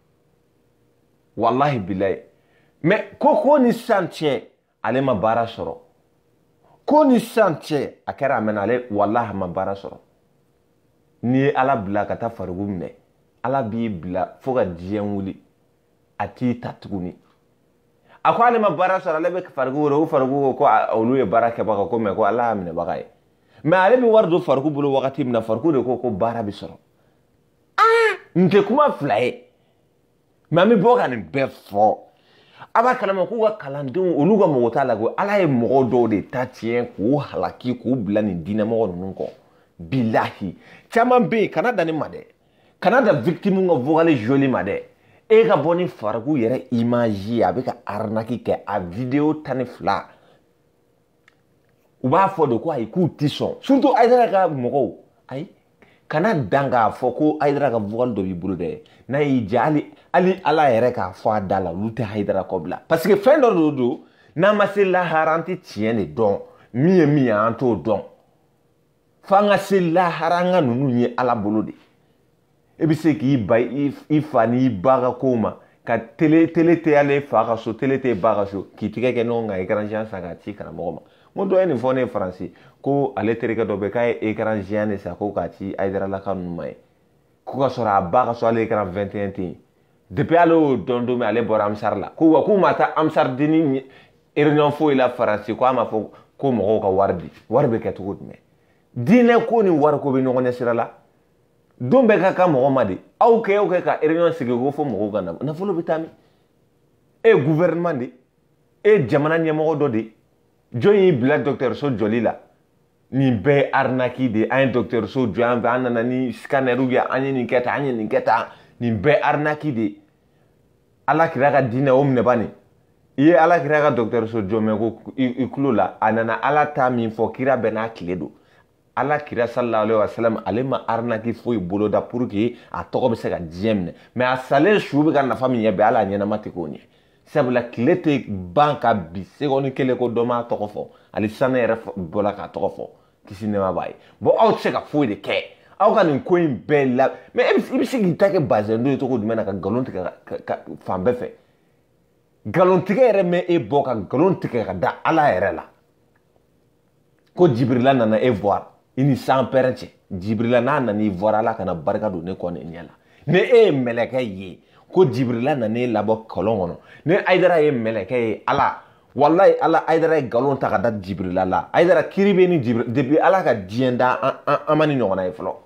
wallahi bilayi mais ko ko ni sisan cɛ ale ma baara sɔrɔ ko ni sisan cɛ a kɛra a mɛnna ale wallahi a ma baara sɔrɔ n'i ye Ala bila ka taa Farigu minɛ Ala b'i bila fo ka diɲɛ wuli a t'i ta tuguni a ko ale ma baara sɔrɔ ale bɛ Farigu wele o Farigu ko olu ye baara kɛbaga ko mais ko Ala y'a minɛbaga ye mais ale bɛ wari don Farigu bolo wagati min na Farigu de ko ko baara bɛ sɔrɔ ah nin tɛ kuma fila ye mais an bɛ bɔ ka nin bɛɛ fɔ a b'a kalama k'u ka kalandenw olu ka mɔgɔ t'a la ko Ala ye mɔgɔ dɔw de ta tiɲɛ k'u halaki k'u bila nin diinɛmɔgɔ ninnu kɔ bilahi caman bɛ yen kana dan ne ma dɛ kana da victime nga vocal joli ma de e ka boni fargu yere image avec arnaque ke a vidéo tani fla u b'a fɔ de ko ayi k'u ti sɔn surtout Aïdara ka mɔgɔw ayi kana dan k'a fɔ ko Aïdara ka vocal dɔ b'i bolo dɛ n'a y'i ja hali hali Ala yɛrɛ k'a fɔ a da la olu tɛ Aïdara kɔ bila parce que fɛn dɔ de don n'a ma se lahara an tɛ tiɲɛ de dɔn min ye min ye an t'o dɔn f'an ka se lahara an ka ninnu ye Ala bolo de e bɛ se k'i ba i fa n'i ba ka kow ma ka télé télé tɛ ale fa ka so télé tɛ ba ka so k'i tigɛ kɛ ɲɔgɔn kan écran géant san k'a ci karamɔgɔ ma mo dɔ ye nin fɔ ne ye faransi ko ale terikɛ dɔ bɛ k'a ye écran géant de san ko k'a ci Aïdara la ka ninnu ma ye ko ka sɔrɔ a ba ka so ale écran vingt et un tɛ yen depuis ale y'o dɔn don min ale bɔra Amsar la ko wa k'u ma taa Amsar deni réunion foyi la faransi ko a ma fɔ ko mɔgɔw ka wari di wari bɛ kɛ cogo jumɛn diinɛ ko ni wari ko bɛ ɲɔgɔn ɲɛ sira la don bɛɛ ka kan mɔgɔ ma de aw kɛ aw kɛ ka réunion sigi ko fɔ mɔgɔw ka nafolo bɛ taa min e ye gouvernement de e ye jamana ɲɛmɔgɔ dɔ de jɔn y'i bila dɔgɔtɔrɔso jɔli la nin bɛɛ ye arnaque de an ye dɔgɔtɔrɔso jɔ an fɛ an nana ni scannerw ye an ye nin kɛ tan an ye nin kɛ tan nin bɛɛ ye arnaque de Ala kira ka diinɛ o minɛ bani i ye Ala kira ka dɔgɔtɔrɔso jɔ mɛ ko i tulo la a nana Ala ta min fɔ kira bɛɛ n'a tile don Ala kira sallallahu alaihi wasallam ale ma arnaque foyi bolo da pour que a tɔgɔ bɛ se ka diɲɛ minɛ mais a salen su bɛ ka nafa min ɲɛ bɛɛ ala ɲɛnama tɛ k'o ɲɛ sabula tile tɛ ban ka bi seconde kelen ko dɔ m'a tɔgɔ fɔ ale sanni yɛrɛ bɔla k'a tɔgɔ fɔ kisi nɛma b'a ye bon aw tɛ se ka foyi de kɛ aw ka nin ko in bɛɛ la mais i bɛ se k'i ta kɛ bazɛn dɔ ye cogo jumɛn na ka nkalon tigɛ ka fan bɛɛ fɛ nkalon tigɛ yɛrɛ mɛ e bɔ ka nkalon tigɛ ka da ala yɛrɛ la ko Jibrila nana e voir i ni san pɛrɛn cɛ Jibrila n'a nana i voir ala kana barika don ne kɔ ne ɲɛ la ni e ye mɛlɛkɛ ye ko Jibrila nana e labɔ kɔlɔn kɔnɔ ni Aïdara ye mɛlɛkɛ ye ala wallahi ala Aïdara ye nkalon ta ka da Jibrila la Aïdara kiri bɛ ni Jibrila depuis ala ka diɲɛ da an ma ni ɲɔgɔnna ye fɔlɔ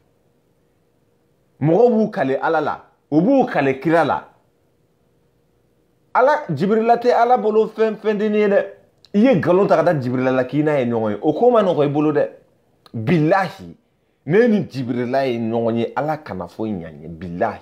mɔgɔw b'u kale ala la u b'u kale kira la ala Jibrila tɛ ala bolo fɛn fɛn denni ye dɛ i ye nkalon ta ka da Jibrila la k'i n'a ye ɲɔgɔn ye o ko ma nɔgɔ i bolo dɛ bilahi ne ni Jibrila ye ɲɔgɔn ye ala kana foyi ɲa n ye bilahi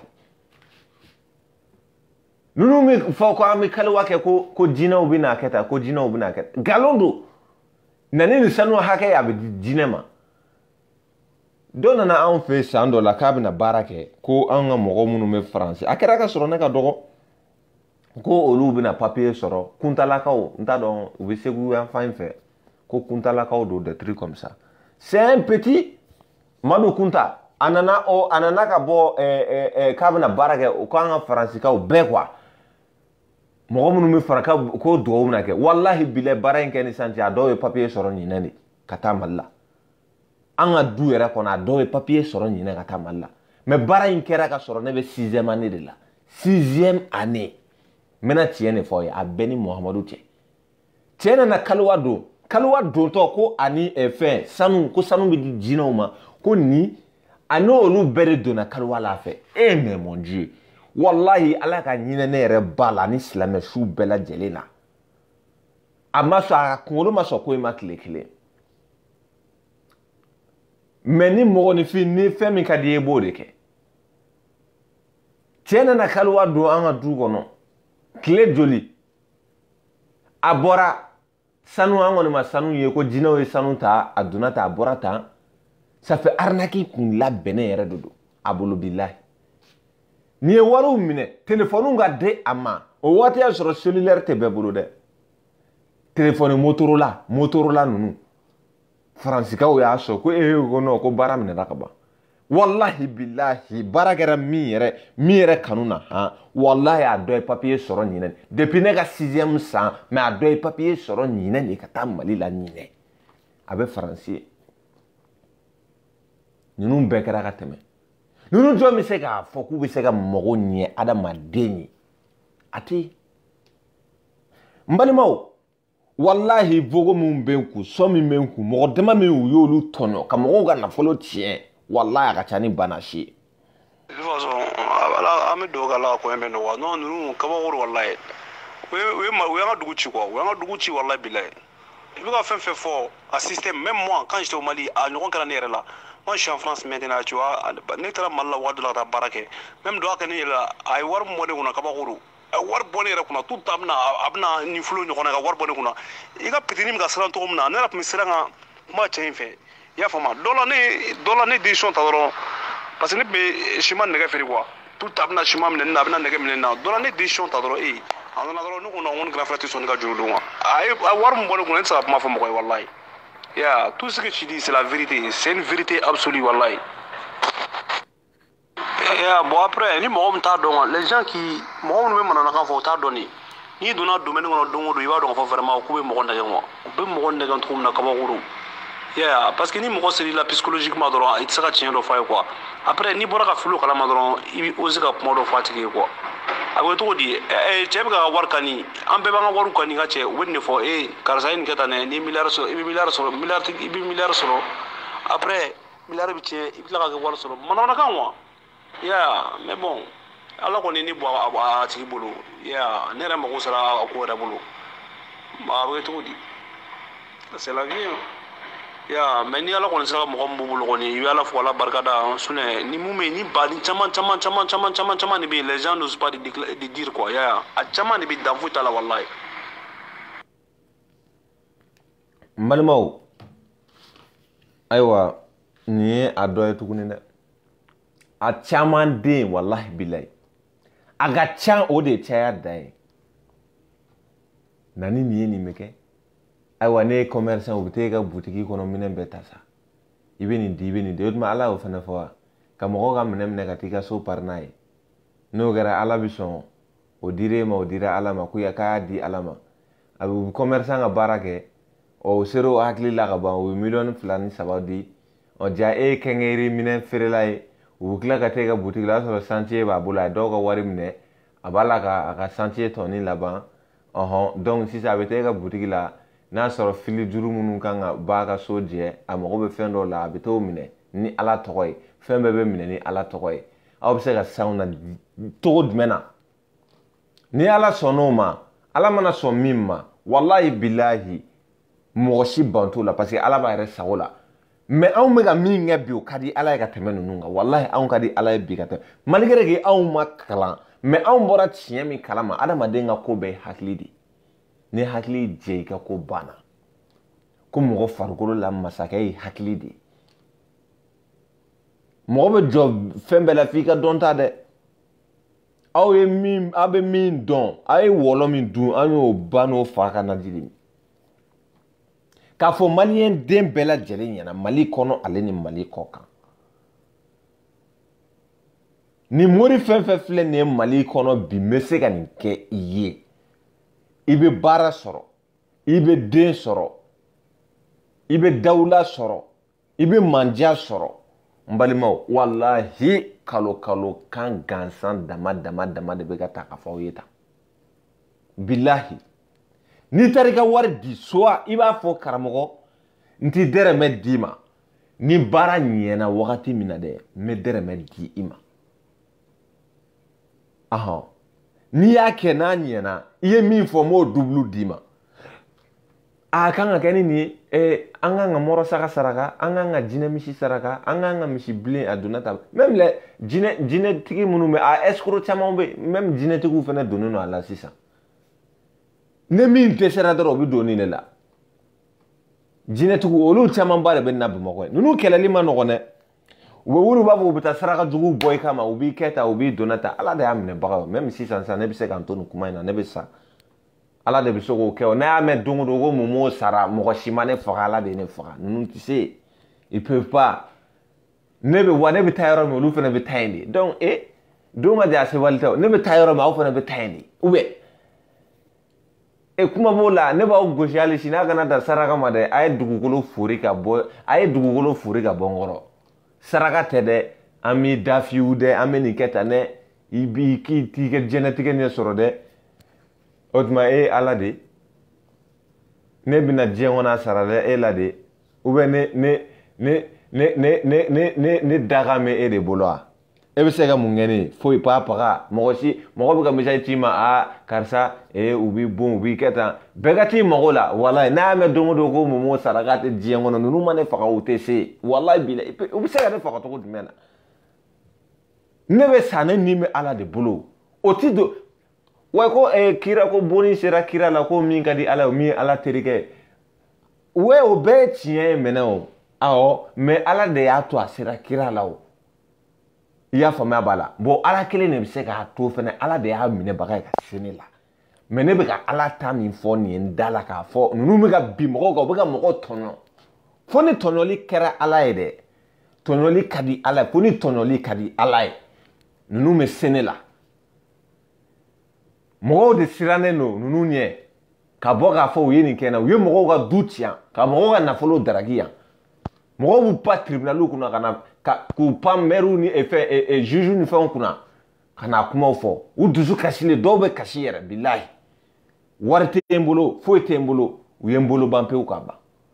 ninnu bɛ fɔ ko an bɛ kaliwa kɛ ko ko jinɛw bɛ n'a kɛ tan ko jinɛw bɛ n'a kɛ tan nkalon don nani ni sanu hakɛ ye a bɛ di jinɛ ma dɔ nana anw fɛ san dɔ la k'a bɛna baara kɛ ko an ka mɔgɔ minnu bɛ faransi a kɛra ka sɔrɔ ne ka dɔgɔ ko olu bɛna papier sɔrɔ kuntalakaw n t'a dɔn u bɛ segu yan fan fɛ ko kuntalakaw don des trucs comme ça c'est un petit Madu Kunta a nana o a nana ka bɔ ɛɛ k'a bɛna baara kɛ o k'an ka faransikaw bɛɛ quoi mɔgɔ minnu bɛ fara ko dugawu bɛna kɛ walahi bilahi baara in kɛ ni sisan cɛ a dɔw ye papier sɔrɔ ɲinɛ de ka taa Mali la an ka du yɛrɛ kɔnɔ a dɔw ye papier sɔrɔ ɲinɛ ka taa Mali la mais baara in kɛra ka sɔrɔ ne bɛ sixième année de la sixième année n bɛna tiɲɛ de fɔ ye a bɛɛ ni Muhamadu cɛ tiɲɛ nana kaliwa don kaliwa dontɔ ko ani fɛn sanu ko sanu bɛ di jinɛw ma ko ni a n'olu bɛɛ de donna kaliwa la fɛ e mais mon Dieu wallahi ala ka ɲinɛ ne yɛrɛ ba la ni silamɛ su bɛɛ lajɛlen na a ma sɔn a ka kunkolo ma sɔn ko in ma tile kelen mais ni mɔgɔninfin ni fɛn min ka di ye i b'o de kɛ tiɲɛ nana kaliwa don an ka du kɔnɔ tile joli a bɔra sanu an kɔni ma sanu ye ko jinɛw ye sanu ta a donna ta a bɔra tan ça fait arnaque kun labɛnnen yɛrɛ de don a bolo bilahi n'i ye wariw minɛ téléphone ka di a ma o waati y'a sɔrɔ cellulaire tɛ bɛɛ bolo dɛ téléphone Motorola Motorola ninnu faransikaw y'a sɔrɔ ko ee ko non ko baara minɛra ka ban wallahi bilahi baara kɛra min yɛrɛ min yɛrɛ kanu na han wallahi a dɔ ye papier sɔrɔ ɲinɛ depuis ne ka sixième san mais a dɔ ye papier sɔrɔ ɲinɛ de ka taa Mali la ɲinɛ a bɛ faransi ye ninnu bɛɛ kɛra ka tɛmɛ ninnu jɔn bɛ se k'a fɔ k'u bɛ se ka mɔgɔw ɲɛ adamaden ye a tɛ yen n balimaw wallahi vogo min bɛ n kun sɔn min bɛ n kun mɔgɔ dama min u y'olu tɔɲɔ ka mɔgɔw ka nafolo tiɲɛ wallahi a ka ca ni bana si ye. De toute façon an bɛ dugawu kɛ ala ka ko in bɛ nɔgɔya non ninnu kabako wallahi u ye u y'an ka dugu ci quoi u y'an ka dugu ci wallahi bilahi i bɛ ka fɛn fɛn fɔ a système même moi quand j'étais au Mali a ɲɔgɔn kɛra ne yɛrɛ la moi je suis en France maintenant tu vois ne tara malla wadu la barake même do akani la ay war mo de kuna kaba guru war bone ra kuna tout abna abna ni flo ni kona war bone kuna iga pitini mi gasran to mna ne rap mi siranga ma chain fe ya fama dola ne dola ne décision ta doro parce que ne be chiman ne ga feri quoi tout abna chimam ne na abna ne ga mi na dola ne décision ta doro e ana na doro no kuna on grand frère son ga julu ay war mo bone kuna ça ma fama ko wallahi. Yeah, tout ce que tu dis, c'est la vérité. C'est une vérité absolue, wallahi. Yeah, bon après, ni moi, les gens qui... Moi, on même en a fait, t'as donné. Ni dans le domaine où on doit, il va donc vraiment couper mon nègre. On peut mon nègre trouver na kabagourou. Yeah, parce que ni moi, c'est la psychologiquement, il sera tient de faire quoi. Après, ni bora ka flou kala madron, il ose ka modo fatigué quoi. Ako to di eh chebe ka war kani ambe banga waru kani ga che wenne fo eh karsa in keta ne ni milliard so ibi milliard so milliard ibi milliard so après milliard bi che ibi la ga war so manana kan wa ya mais bon ala ko ni ni bo a ti bolo ya ne ra ma ko sara ko ra bolo ma ko to di c'est la vie ya mais ni ala ko ni sara mo ko bolo ko ni ala fo la barkada sune ni mumé ni ba ni chaman chaman chaman chaman chaman chaman ni les gens n'osent pas de, de dire quoi ya a chaman ni bi dafu tala wallahi malmau aywa ni adoy tukuni ne a chaman de wallahi billahi aga chan o de chaya dai nani ni ni meke aywa ne commerçant ou te ga boutique ko no minen betasa ibeni di ibeni de ma ala o fana fo ka mo ga minen ne ka tika so parnai no gara ala bison o dire ma o dire ala ma ku ya ka di ala ma abu commerçant ga barake o sero akli la ga ba o million flani sabadi o ja e kengeri minen ferelai o kla ka te ga boutique la so chantier ba bula do ga wari mine abala ka ka chantier toni là-bas oh donc si ça avait été ga boutique la n'a sɔrɔ fili juru minnu kan ka ba ka so jɛ a mago bɛ fɛn dɔ la a bɛ t'o minɛ ni ala tɔgɔ ye fɛn bɛɛ bɛ minɛ ni ala tɔgɔ ye aw bɛ se ka sanw na cogo jumɛn na ni ala sɔnn'o ma ala mana sɔn min ma walahi bilahi mɔgɔ si ban t'o la parce que ala b'a yɛrɛ sago la mais anw bɛ ka min kɛ bi o ka di ala ye ka tɛmɛ ninnu kan walahi anw ka di ala ye bi ka tɛmɛ malgré que anw ma kalan mais anw bɔra tiɲɛ min kalama adamaden ka ko bɛɛ ye hakili de ne hakili jɛ i ka ko banna ko mɔgɔ farikolo la masakɛ ye hakili de mɔgɔ bɛ jɔ fɛn bɛɛ la f'i ka dɔn ta dɛ aw ye min aw bɛ min dɔn aw ye wɔlɔ min dun an y'o ba n'o fa ka naji de k'a fɔ maliyɛn den bɛɛ lajɛlen ɲɛna mali kɔnɔ ale ni mali kɔ kan ni mori fɛn fɛn filɛ nin ye mali kɔnɔ bi n bɛ se ka nin kɛ i ye i bɛ baara sɔrɔ i bɛ den sɔrɔ i bɛ dawula sɔrɔ i bɛ manja sɔrɔ n balimaw walahi kalo kalo kan gansan dama dama dama de bɛ ka ta ka fɔ aw ye tan bilahi n'i taara i ka wari di soit i b'a fɔ karamɔgɔ n ti dɛrɛmɛ d'i ma ni baara ɲɛna wagati min na dɛ n bɛ dɛrɛmɛ di i ma ahɔn n'i y'a kɛ n'a ɲɛna i ye min fɔ n b'o double d'i ma a kan ka kɛ ni nin ye eh, an kan ka mɔrɔ saga saraka an kan ka jinɛ misi saraka an kan ka misi bilen a donna ta même les jinɛ jinɛtigi minnu bɛ a escroc caman bɛ même jinɛtigiw fana donnen don a la sisan ne min dɛsɛra dɔrɔn o bɛ don nin de la jinɛtigiw olu camanba de bɛ na bamakɔ ye ninnu kɛlɛli ma nɔgɔn dɛ u bɛ wuli u b'a fɔ u bɛ taa saraka juguw bɔ i kama u b'i kɛ tan u b'i donna ta ala de y'a minɛ baga même sisan sisan ne bɛ se ka n to nin kuma in na ne bɛ sa ala de bɛ se k'o kɛ o ne y'a mɛn don o don ko mun m'o sara mɔgɔ si ma ne faga ala de ye ne faga ninnu tɛ se ils peuvent pas ne bɛ wa ne bɛ taa yɔrɔ min olu fana bɛ taa yen de donc eh don ka jɛ a sebali tɛ ne bɛ taa yɔrɔ min aw fana bɛ taa yen de ou bien e kuma b'o la ne b'aw gosi hali sini a kana dan saraka ma dɛ a ye dugukolo fori ka bɔ a ye dugukolo fori ka bɔ n kɔrɔ saraka tɛ dɛ an b'i da fiyewu dɛ an bɛ nin kɛ tan dɛ i b'i k'i t'i ka diɲɛlatigɛ ɲɛ sɔrɔ dɛ o tuma e ye ala de ne bɛna diɲɛ kɔnɔ a sara dɛ e la de ou bien ne ne ne ne ne ne ne ne daga bɛ e de bolo wa e bɛ se ka mun kɛ ne foyi pa paga mɔgɔ si mɔgɔ bɛ ka message ci ma a karisa e u b'i bon u b'i kɛ tan bɛɛ ka t'i mago la walayi n'a y'a mɛn don o don ko Momo saraka tɛ diɲɛ kɔnɔ ninnu ma ne faga u tɛ se walayi bi u bɛ se ka ne faga cogo jumɛn na ne bɛ sa ne ni bɛ Ala de bolo o ti don wa ko kira ko bonni sera kira la ko min ka di Ala ye min ye Ala terikɛ we o bɛɛ ye tiɲɛ ye mɛnɛ o awɔ mais Ala de y'a to a sera kira la o i y'a faamuya b'a la bon Ala kelen de bɛ se k'a to fɛnɛ Ala de y'a minɛbaga ye ka se ne la mais ne bɛ ka Ala ta min fɔ nin ye n da la k'a fɔ ninnu bɛ ka bin mɔgɔw kan u bɛ ka mɔgɔw tɔɲɔ fo ni tɔɲɔli kɛra Ala ye dɛ tɔɲɔli ka di Ala ye fo ni tɔɲɔli ka di Ala ye ninnu bɛ se ne la mɔgɔw de sirannen don ninnu ɲɛ ka bɔ k'a fɔ u ye nin kɛ n na u ye mɔgɔw ka du ci yan ka mɔgɔw ka nafolo daraki yan mɔgɔw b'u pan tribunaliw kunna ka na k'u pan maires ni fɛn juges ni fɛnw kunna ka na kumaw fɔ u dusu kasilen dɔw bɛ kasi yɛrɛ bilahi wari tɛ n bolo foyi tɛ n bolo u ye n bolo ban pewu ka ban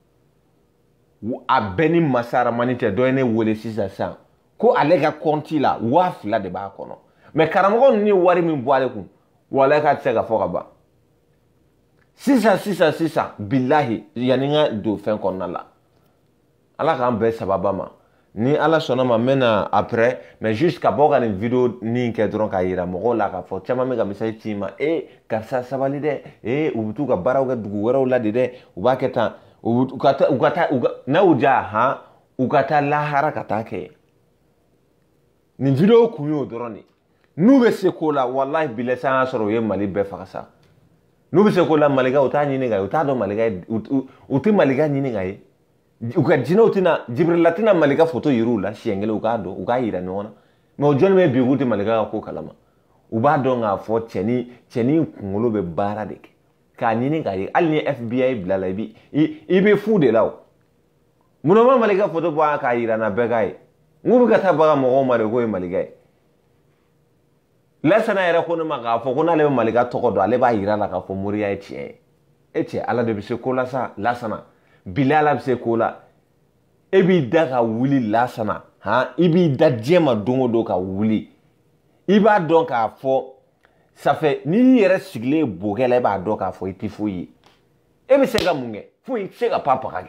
a bɛɛ ni masa Aramani tɛ dɔ ye ne wele sisan sisan ko ale ka compte la waa fila de b'a kɔnɔ mais karamɔgɔ ninnu ye wari min bɔ ale kun walayi k'a tɛ se ka fɔ ka ban sisan sisan sisan bilahi yanni n ka don fɛn kɔnɔna la Ala k'an bɛɛ sababa ma ni Ala sɔnna ma n bɛ na après mais juste ka bɔ ka nin video nin kɛ dɔrɔn k'a yira mɔgɔw la k'a fɔ caman bɛ ka message ci ma e karisa sabali dɛ e u bɛ t'u ka baaraw kɛ dugu wɛrɛw la de dɛ u b'a kɛ tan u ka taa u ka taa n'aw ja han u ka taa lahara ka taa kɛ nin video kun y'o dɔrɔn de n'u bɛ se ko la walahi bilahi san y'a sɔrɔ u ye Mali bɛɛ faga sa n'u bɛ se ko la Malika u t'a ɲini ka ye u t'a dɔn Malika ye u tɛ Malika ɲini ka ye u ka jinɛw tɛna Jibrila tɛna Malika photo yir'u la siɲɛ kelen u k'a dɔn u k'a yira ɲɔgɔn na mais o jɔnni bɛ bi k'u tɛ Malika ka ko kalama u b'a dɔn k'a fɔ cɛnin cɛnin kunkolo bɛ baara de kɛ k'a ɲini k'a ye hali ni F B I bila la i bi i bɛ fu de la o munna ma Malika photo bɔ k'a yira na bɛɛ k'a ye n k'u bɛ ka taa baga mɔgɔw ma de k'o ye Malika ye Lasana yɛrɛ ko ne ma k'a fɔ ko n'ale bɛ Malika tɔgɔ dɔn ale b'a yira la k'a fɔ Moriya ye tiɲɛ ye e cɛ Ala de bɛ se ko la sa Lasana bilahi Ala bɛ se ko la e b'i da ka wuli Lasana han i b'i da diɲɛ ma don o don ka wuli i b'a dɔn k'a fɔ ça fait n'i yɛrɛ sigilen bokɛ la e b'a dɔn k'a fɔ i tɛ foyi ye e bɛ se ka mun kɛ foyi i tɛ se ka pan paga kɛ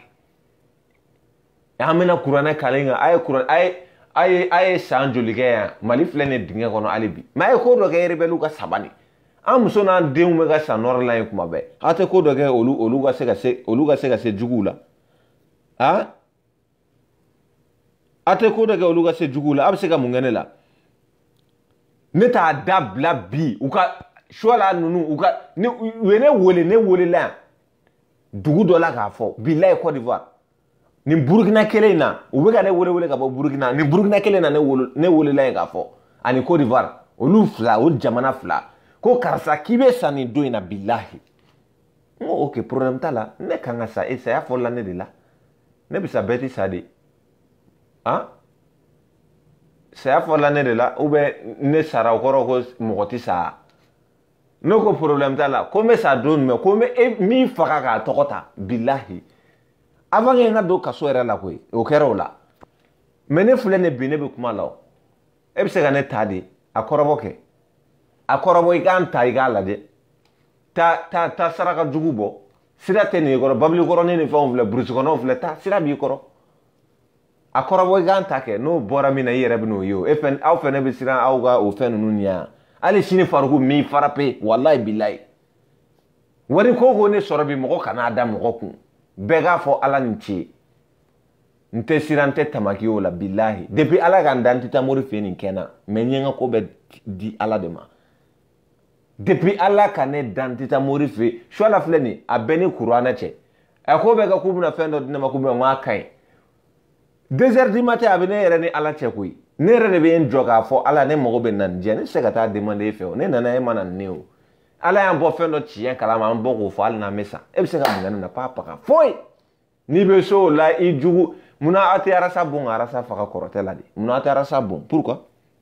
an bɛna kuranɛ kalan kan a ye kuranɛ a ye a ye a ye san joli kɛ yan Mali filɛ nin dingɛ kɔnɔ hali bi mais a ye ko dɔ kɛ rebelle ka sabali an muso n'an denw bɛ ka san nɔrɔ la yen kuma bɛɛ a tɛ ko dɔ kɛ olu olu ka se ka se olu ka se ka se juguw la han a tɛ ko dɔ kɛ olu ka se juguw la a bɛ se ka mun kɛ ne la ne t'a dabila bi u ka choix la ninnu u ka ne u ye ne wele ne welela yan dugu dɔ la k'a fɔ bilahi Côte d'Ivoire nin Burkina kelen in na u bɛ ka ne wele wele ka bɔ Burkina nin Burkina kelen na ne wele ne welela yen k'a fɔ ani Côte d'Ivoire olu fila o jamana fila ko karisa k'i bɛ sa nin don in na bilahi n ko ok problème t'a la ne kan ka sa e saya fɔla ne de la ne bɛ sa bɛɛ tɛ sa de han saya fɔla ne de la ou bien ne sara o kɔrɔ ko mɔgɔ tɛ sa ne ko problème t'a la ko n bɛ sa don min ko n bɛ min faga k'a tɔgɔ ta bilahi avant que n ka don kaso yɛrɛ la koyi o kɛra o la mais ne filɛ nin bi ne bɛ kuma la o e bɛ se ka ne ta de a kɔrɔbɔ kɛ a kɔrɔbɔ i k'an ta i k'a lajɛ ta ta ta saraka jugu bɔ sira tɛ nin kɔrɔ babilikɔrɔnin ni fɛnw filɛ burusi kɔnɔw filɛ ta sira b'i kɔrɔ a kɔrɔbɔ i k'an ta kɛ n'o bɔra min na i yɛrɛ bɛ n'o ye o e fɛn aw fɛnɛ bɛ siran aw ka o fɛn ninnu ɲɛ yan hali sini fariku min farape walayi bilayi wari ko ko ne sɔrɔ bi mɔgɔ kan'a da mɔgɔ kun bɛɛ k'a fɔ Ala ni ce n tɛ siran n tɛ tamaki o la bilahi depuis Ala ka n da n tɛ taa Mori fɛ nin kɛ n na mais n ye n ka ko bɛɛ di Ala de ma depuis Ala ka ne da n tɛ taa Mori fɛ choix la filɛ nin a bɛɛ ni kuranɛ cɛ a ko bɛɛ ka k'u bɛna fɛn dɔ di ne ma k'u bɛna n k'a ka ɲi deux heures du matin a bɛ ne yɛrɛ ni Ala cɛ koyi ne yɛrɛ de bɛ n jɔ k'a fɔ Ala ne mago bɛ na nin diɲɛ ne tɛ se ka taa demander e fɛ o ne nana e ma na nin ne o Ala y'an bɔ fɛn dɔ tiɲɛ kalama an bɔ k'o fɔ hali n'an bɛ sa e bɛ se ka mun kɛ ne na pas paga foyi n'i bɛ so o la i jugu munna aw tɛ arasa bon arasa faga kɔrɔtɛ la de munna aw tɛ arasa bon pourquoi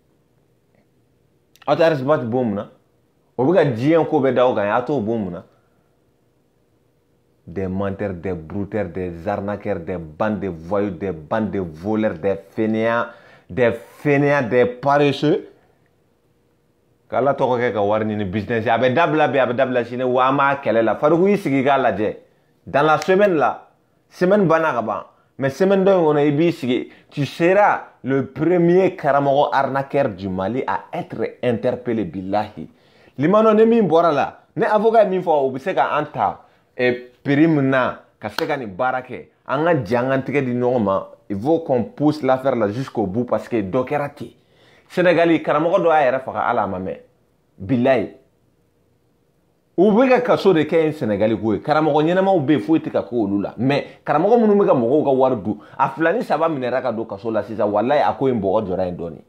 aw tɛ arasa bon munna o bɛ ka diɲɛ ko bɛɛ da aw kan aw t'o bon munna des menteurs des brouteurs des arnaqueurs des bandes de voyous des bandes de voleurs des fainéants des fainéants, des paresseux. Kala toko ke ka wari ni business a bɛ dabila bi a bɛ dabila sini wa an b'a kɛlɛ la Farikou y'i sigi k'a lajɛ dans la semaine là semaine banna ka ban mais semaine dɔ in kɔnɔ i b'i sigi tu seras le premier karamɔgɔ arnaqueur du Mali à être interpellé billahi limano ne min bɔra la ne avocat min fɔ o bɛ se ka an ta prime na ka se ka nin baara kɛ an ka jɛ an ka tigɛ di ɲɔgɔn ma il faut qu'on pousse l'affaire là jusqu'au bout parce que dɔ kɛra ten Sénégali karamɔgɔ dɔ y'a yɛrɛ faga ala ma mɛn bilayi u bɛ ka kaso de kɛ Sénégali ko ye karamɔgɔ ɲɛnamaw bɛ yen foyi tɛ ka k'olu olu la mais karamɔgɔ minnu bɛ ka mɔgɔw ka wari dun a fila ni saba minɛra ka don kaso la sisan walayi a ko in bɔgɔ jɔra yen dɔɔni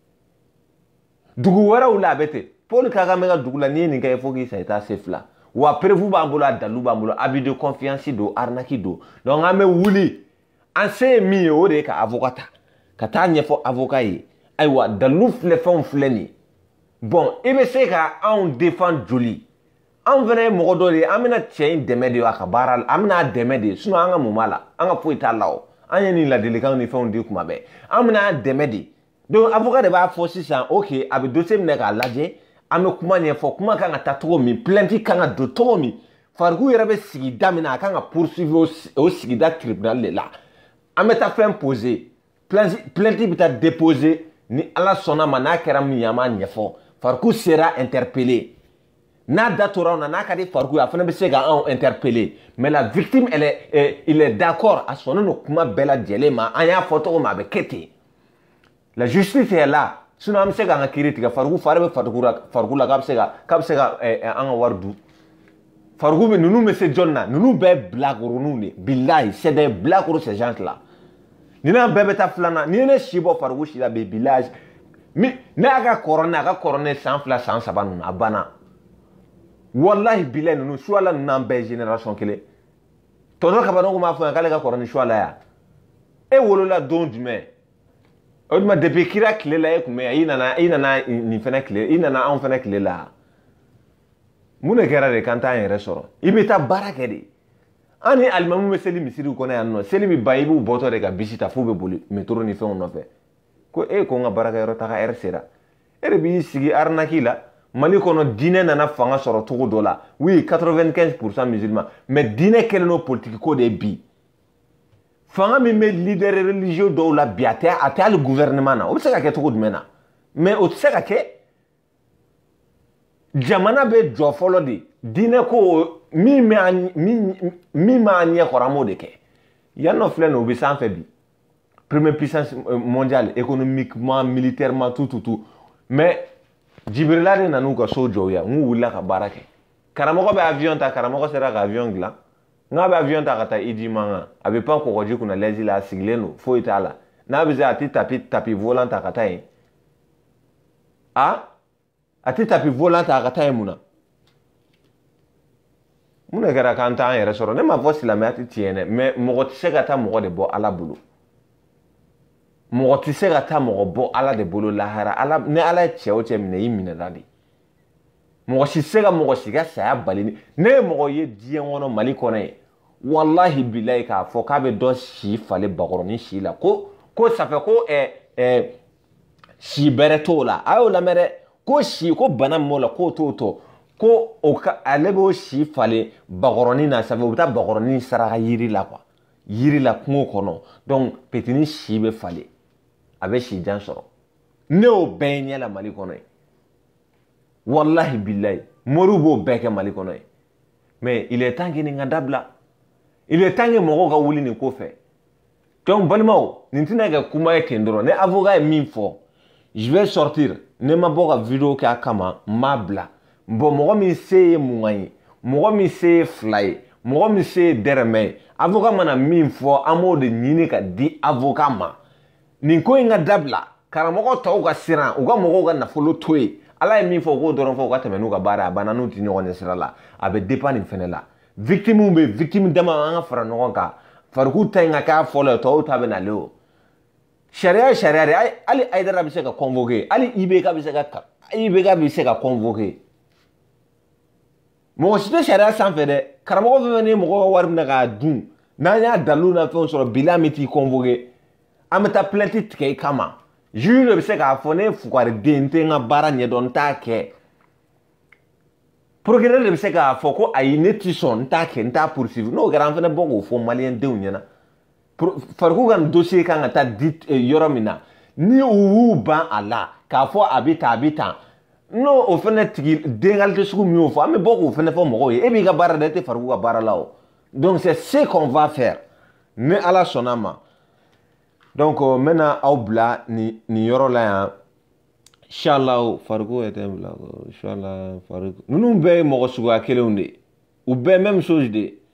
dugu wɛrɛw la a bɛ ten Paul Kagame ka dugu la n'i ye nin kɛ il faut k'i sa i t'a se fila wa prévu b'an bolo a dalu b'an bolo abus de confiance don arnaque don donc an bɛ wuli an se ye min ye o de ye ka avocat ta ka taa ɲɛfɔ avocat ye ayiwa dalu filɛ fɛnw filɛ nin bon i bɛ se ka anw défend joli an fana ye mɔgɔ dɔ de ye an bɛna cɛ in dɛmɛ de a ka baara la an bɛna a dɛmɛ de sinon an ka mun b'a la an ka foyi t'a la o an ye nin ladilikanw ni fɛnw di kuma bɛɛ an bɛna a dɛmɛ de donc avocat de b'a fɔ sisan ok a bɛ dossier minɛ k'a lajɛ an bɛ kuma ɲɛfɔ kuma kan ka taa cogo min plainte kan ka don cogo min Farikou yɛrɛ bɛ sigida min na a kan ka poursuivre o sigida tribunal de la an bɛ taa fɛn poser plainte bɛ taa déposer ni ala sɔnna ma n'a kɛra min ye an b'a ɲɛfɔ Farikou sera interpellé n'a da tora na n'a ka di Farikou a fana bɛ se ka anw interpeller mais la victime elle est euh, il est d'accord a sɔnnen don kuma bɛɛ lajɛlen ma an y'a fɔ cogo min a bɛ kɛ ten la justice est là sinon an bɛ se k'an ka kiiri tigɛ Farikou fari bɛ Farikou la k'a bɛ se ka k'a bɛ se ka an ka wari dun Farikou bɛ ninnu bɛ se jɔn na ninnu bɛɛ ye bilakoroniw de bilayi c'est des bilakoro ces gens là ni n'a bɛɛ bɛ taa filanan ni ye ne si bɔ Farikou si la bi bilayi mi ne y'a ka kɔrɔ ne a ka kɔrɔ ne san fila san saba ninnu a banna wallahi bilayi ninnu Suala ninnu n'an bɛɛ ye génération kelen tonton Kabadɔn m'a fɔ yan k'ale ka kɔrɔ ni Suala yan e wolola don jumɛn o tuma depuis kira tile la e tun bɛ yan i nana i nana nin fɛnɛ tile i nana anw fɛnɛ tile la mun de kɛra de k'an t'an yɛrɛ sɔrɔ i bɛ taa baara kɛ de an ni alimamu bɛ seli misiriw kɔnɔ yan nɔ seli bɛ ban i b'u bɔtɔ de ka bisi ta f'u bɛ boli métro ni fɛnw nɔfɛ ko e ko n ka baarakɛyɔrɔ taga heure sera e de b'i sigi arnaque la Mali kɔnɔ diinɛ nana fanga sɔrɔ cogo dɔ la oui quatre-vingt-quinze pour cent musulmans mais diinɛ kɛlen n'o politique ko de ye bi fanga min bɛ leader religieux dɔw la bi a tɛ a tɛ hali gouvernement na o bɛ se ka kɛ cogo jumɛn na mais o tɛ se ka kɛ jamana bɛ jɔ fɔlɔ de diinɛ ko min b'a min min b'a ɲɛ kɔrɔ an b'o de kɛ yan nɔ filɛ nin o bɛ sanfɛ bi première puissance mondiale économiquement militairement tout tout tout mais Djibrila de nan'u ka so jɔ yan n wulila ka baara kɛ karamɔgɔ bɛ avion ta karamɔgɔ sera ka avion dilan n'a bɛ avion ta ka taa Idi Manga a bɛ pan kɔgɔji kunna lɛzi la a sigilen don foyi t'a la n'a bɛ se a tɛ tapi tapi volant ta ka taa yen a a tɛ tapi volant ta ka taa yen mun na mun de kɛra k'an t'an yɛrɛ sɔrɔ ne ma fɔ silamɛya tɛ tiɲɛ dɛ mais mɔgɔ tɛ se ka taa mɔgɔ de bɔ Ala bolo mɔgɔ tɛ se ka taa mɔgɔ bɔ Ala de bolo lahara Ala ni Ala ye cɛ o cɛ minɛ i minɛla de mɔgɔ si se ka mɔgɔ si ka saya bali ni ne ye mɔgɔ ye diɲɛ kɔnɔ Mali kɔnɔ ye wallahi bilayi k'a fɔ k'a bɛ dɔ si falen bakɔrɔni si la ko ko ça fait ko ɛ ɛ si bɛrɛ t'o la a y'o lamɛn dɛ ko si ko bana min b'o la k'o t'o tɔ ko o ka ale b'o si falen bakɔrɔni na ça fait o bɛ taa bakɔrɔni saraka yiri la quoi yiri la kungo kɔnɔ donc petini si bɛ falen a bɛ si jan sɔrɔ ne y'o bɛɛ ɲɛ la Mali kɔnɔ ye wallahi billahi moriw b'o bɛɛ kɛ Mali kɔnɔ ye mais il est temps que nin ka dabila il est temps que mɔgɔw ka wuli nin ko fɛ donc balimaw nin tɛna kɛ kuma ye ten dɔrɔn ne avocat ye min fɔ je vais sortir ne ma bɔ ka vidéo kɛ a kama n m'a bila bon mɔgɔ min se ye mugan ye mɔgɔ min se ye fila ye mɔgɔ min se ye dɛrɛmɛ ye avocat mana min fɔ an b'o de ɲini ka di avocat ma nin ko in ka dabila karamɔgɔ tɔw ka siran u ka mɔgɔw ka nafolo to yen Ala ye min fɔ k'o dɔrɔn fɔ u ka tɛmɛ n'u ka baara a banna n'u tɛ ɲɔgɔn ɲɛ sira la a bɛ dépend nin fɛnɛ la victime bɛ victime dama an ka fara ɲɔgɔn kan Farikou ta in ka k'a fɔlɔ ye tɔw ta bɛ nalen o sariya ye sariya de hali Aidara bɛ se ka convoquer hali I B K bɛ se ka I B K bɛ se ka convoquer mɔgɔ si tɛ sariya sanfɛ dɛ karamɔgɔ fɛn fɛn ni mɔgɔ ka wari minɛ k'a dun n'an y'a dalu na fɛnw sɔrɔ bila min t'i convoquer an bɛ taa plainte tigɛ i kama juge de bɛ se k'a fɔ ne fugariden tɛ n ka baara ɲɛdɔn n t'a kɛ procureur de bɛ se k'a fɔ ko ayi ne ti sɔn n t'a kɛ n t'a poursuivre n'o kɛra an fana bɔ k'o fɔ maliyɛn denw ɲɛna Fariko ka nin dossier kan ka taa di yɔrɔ min na ni u y'u ban a la k'a fɔ a bɛ tan a bɛ tan n'o o fana tigi dégalité sugu min y'o fɔ an bɛ bɔ k'o fana fɔ mɔgɔw ye e b'i ka baara la e tɛ Fariko ka baara la o donc c'est ce qu'on va faire ni Ala sɔnna ma donc n bɛna aw bila nin nin yɔrɔ la yan inchallah Fariko yɛrɛ tɛ n bila inchallah Fariko ninnu bɛɛ ye mɔgɔ suguya kelenw de ye u bɛɛ même chose de ye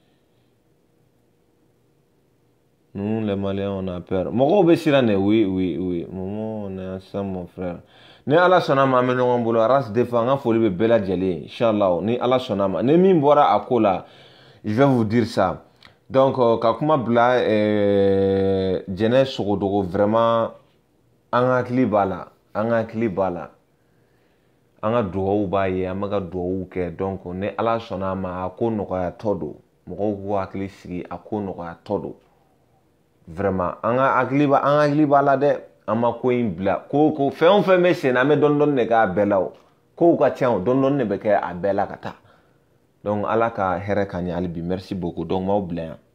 nous les Maliens on a peur mɔgɔw bɛ siran de oui oui oui Momo on est ensemble mon frère ni Ala sɔnna ma an bɛ ɲɔgɔn bolo race défend n ka foli bɛ bɛɛ lajɛlen inchallah ni Ala sɔnna ma ni min bɔra a ko la je vais vous dire ça donc ka kuma bila jɛnɛ sogodogo vraiment an ka hakili b'a la an ka hakili b'a la an ka dugawu b'a ye an bɛ ka dugawu kɛ donc ni Ala sɔnna ma a ko nɔgɔyatɔ don mɔgɔw k'u hakili sigi a ko nɔgɔyatɔ don vraiment an ka hakili b'a an ka hakili b'a la dɛ an ma ko in bila ko ko fɛn o fɛn bɛ sen na an bɛ dɔɔni dɔɔni de k'a bɛɛ la o kow ka ca o dɔɔni dɔɔni de bɛ kɛ a bɛɛ la ka taa donc Ala ka hɛrɛ k'an ye hali bi merci beaucoup donc m'aw bila yan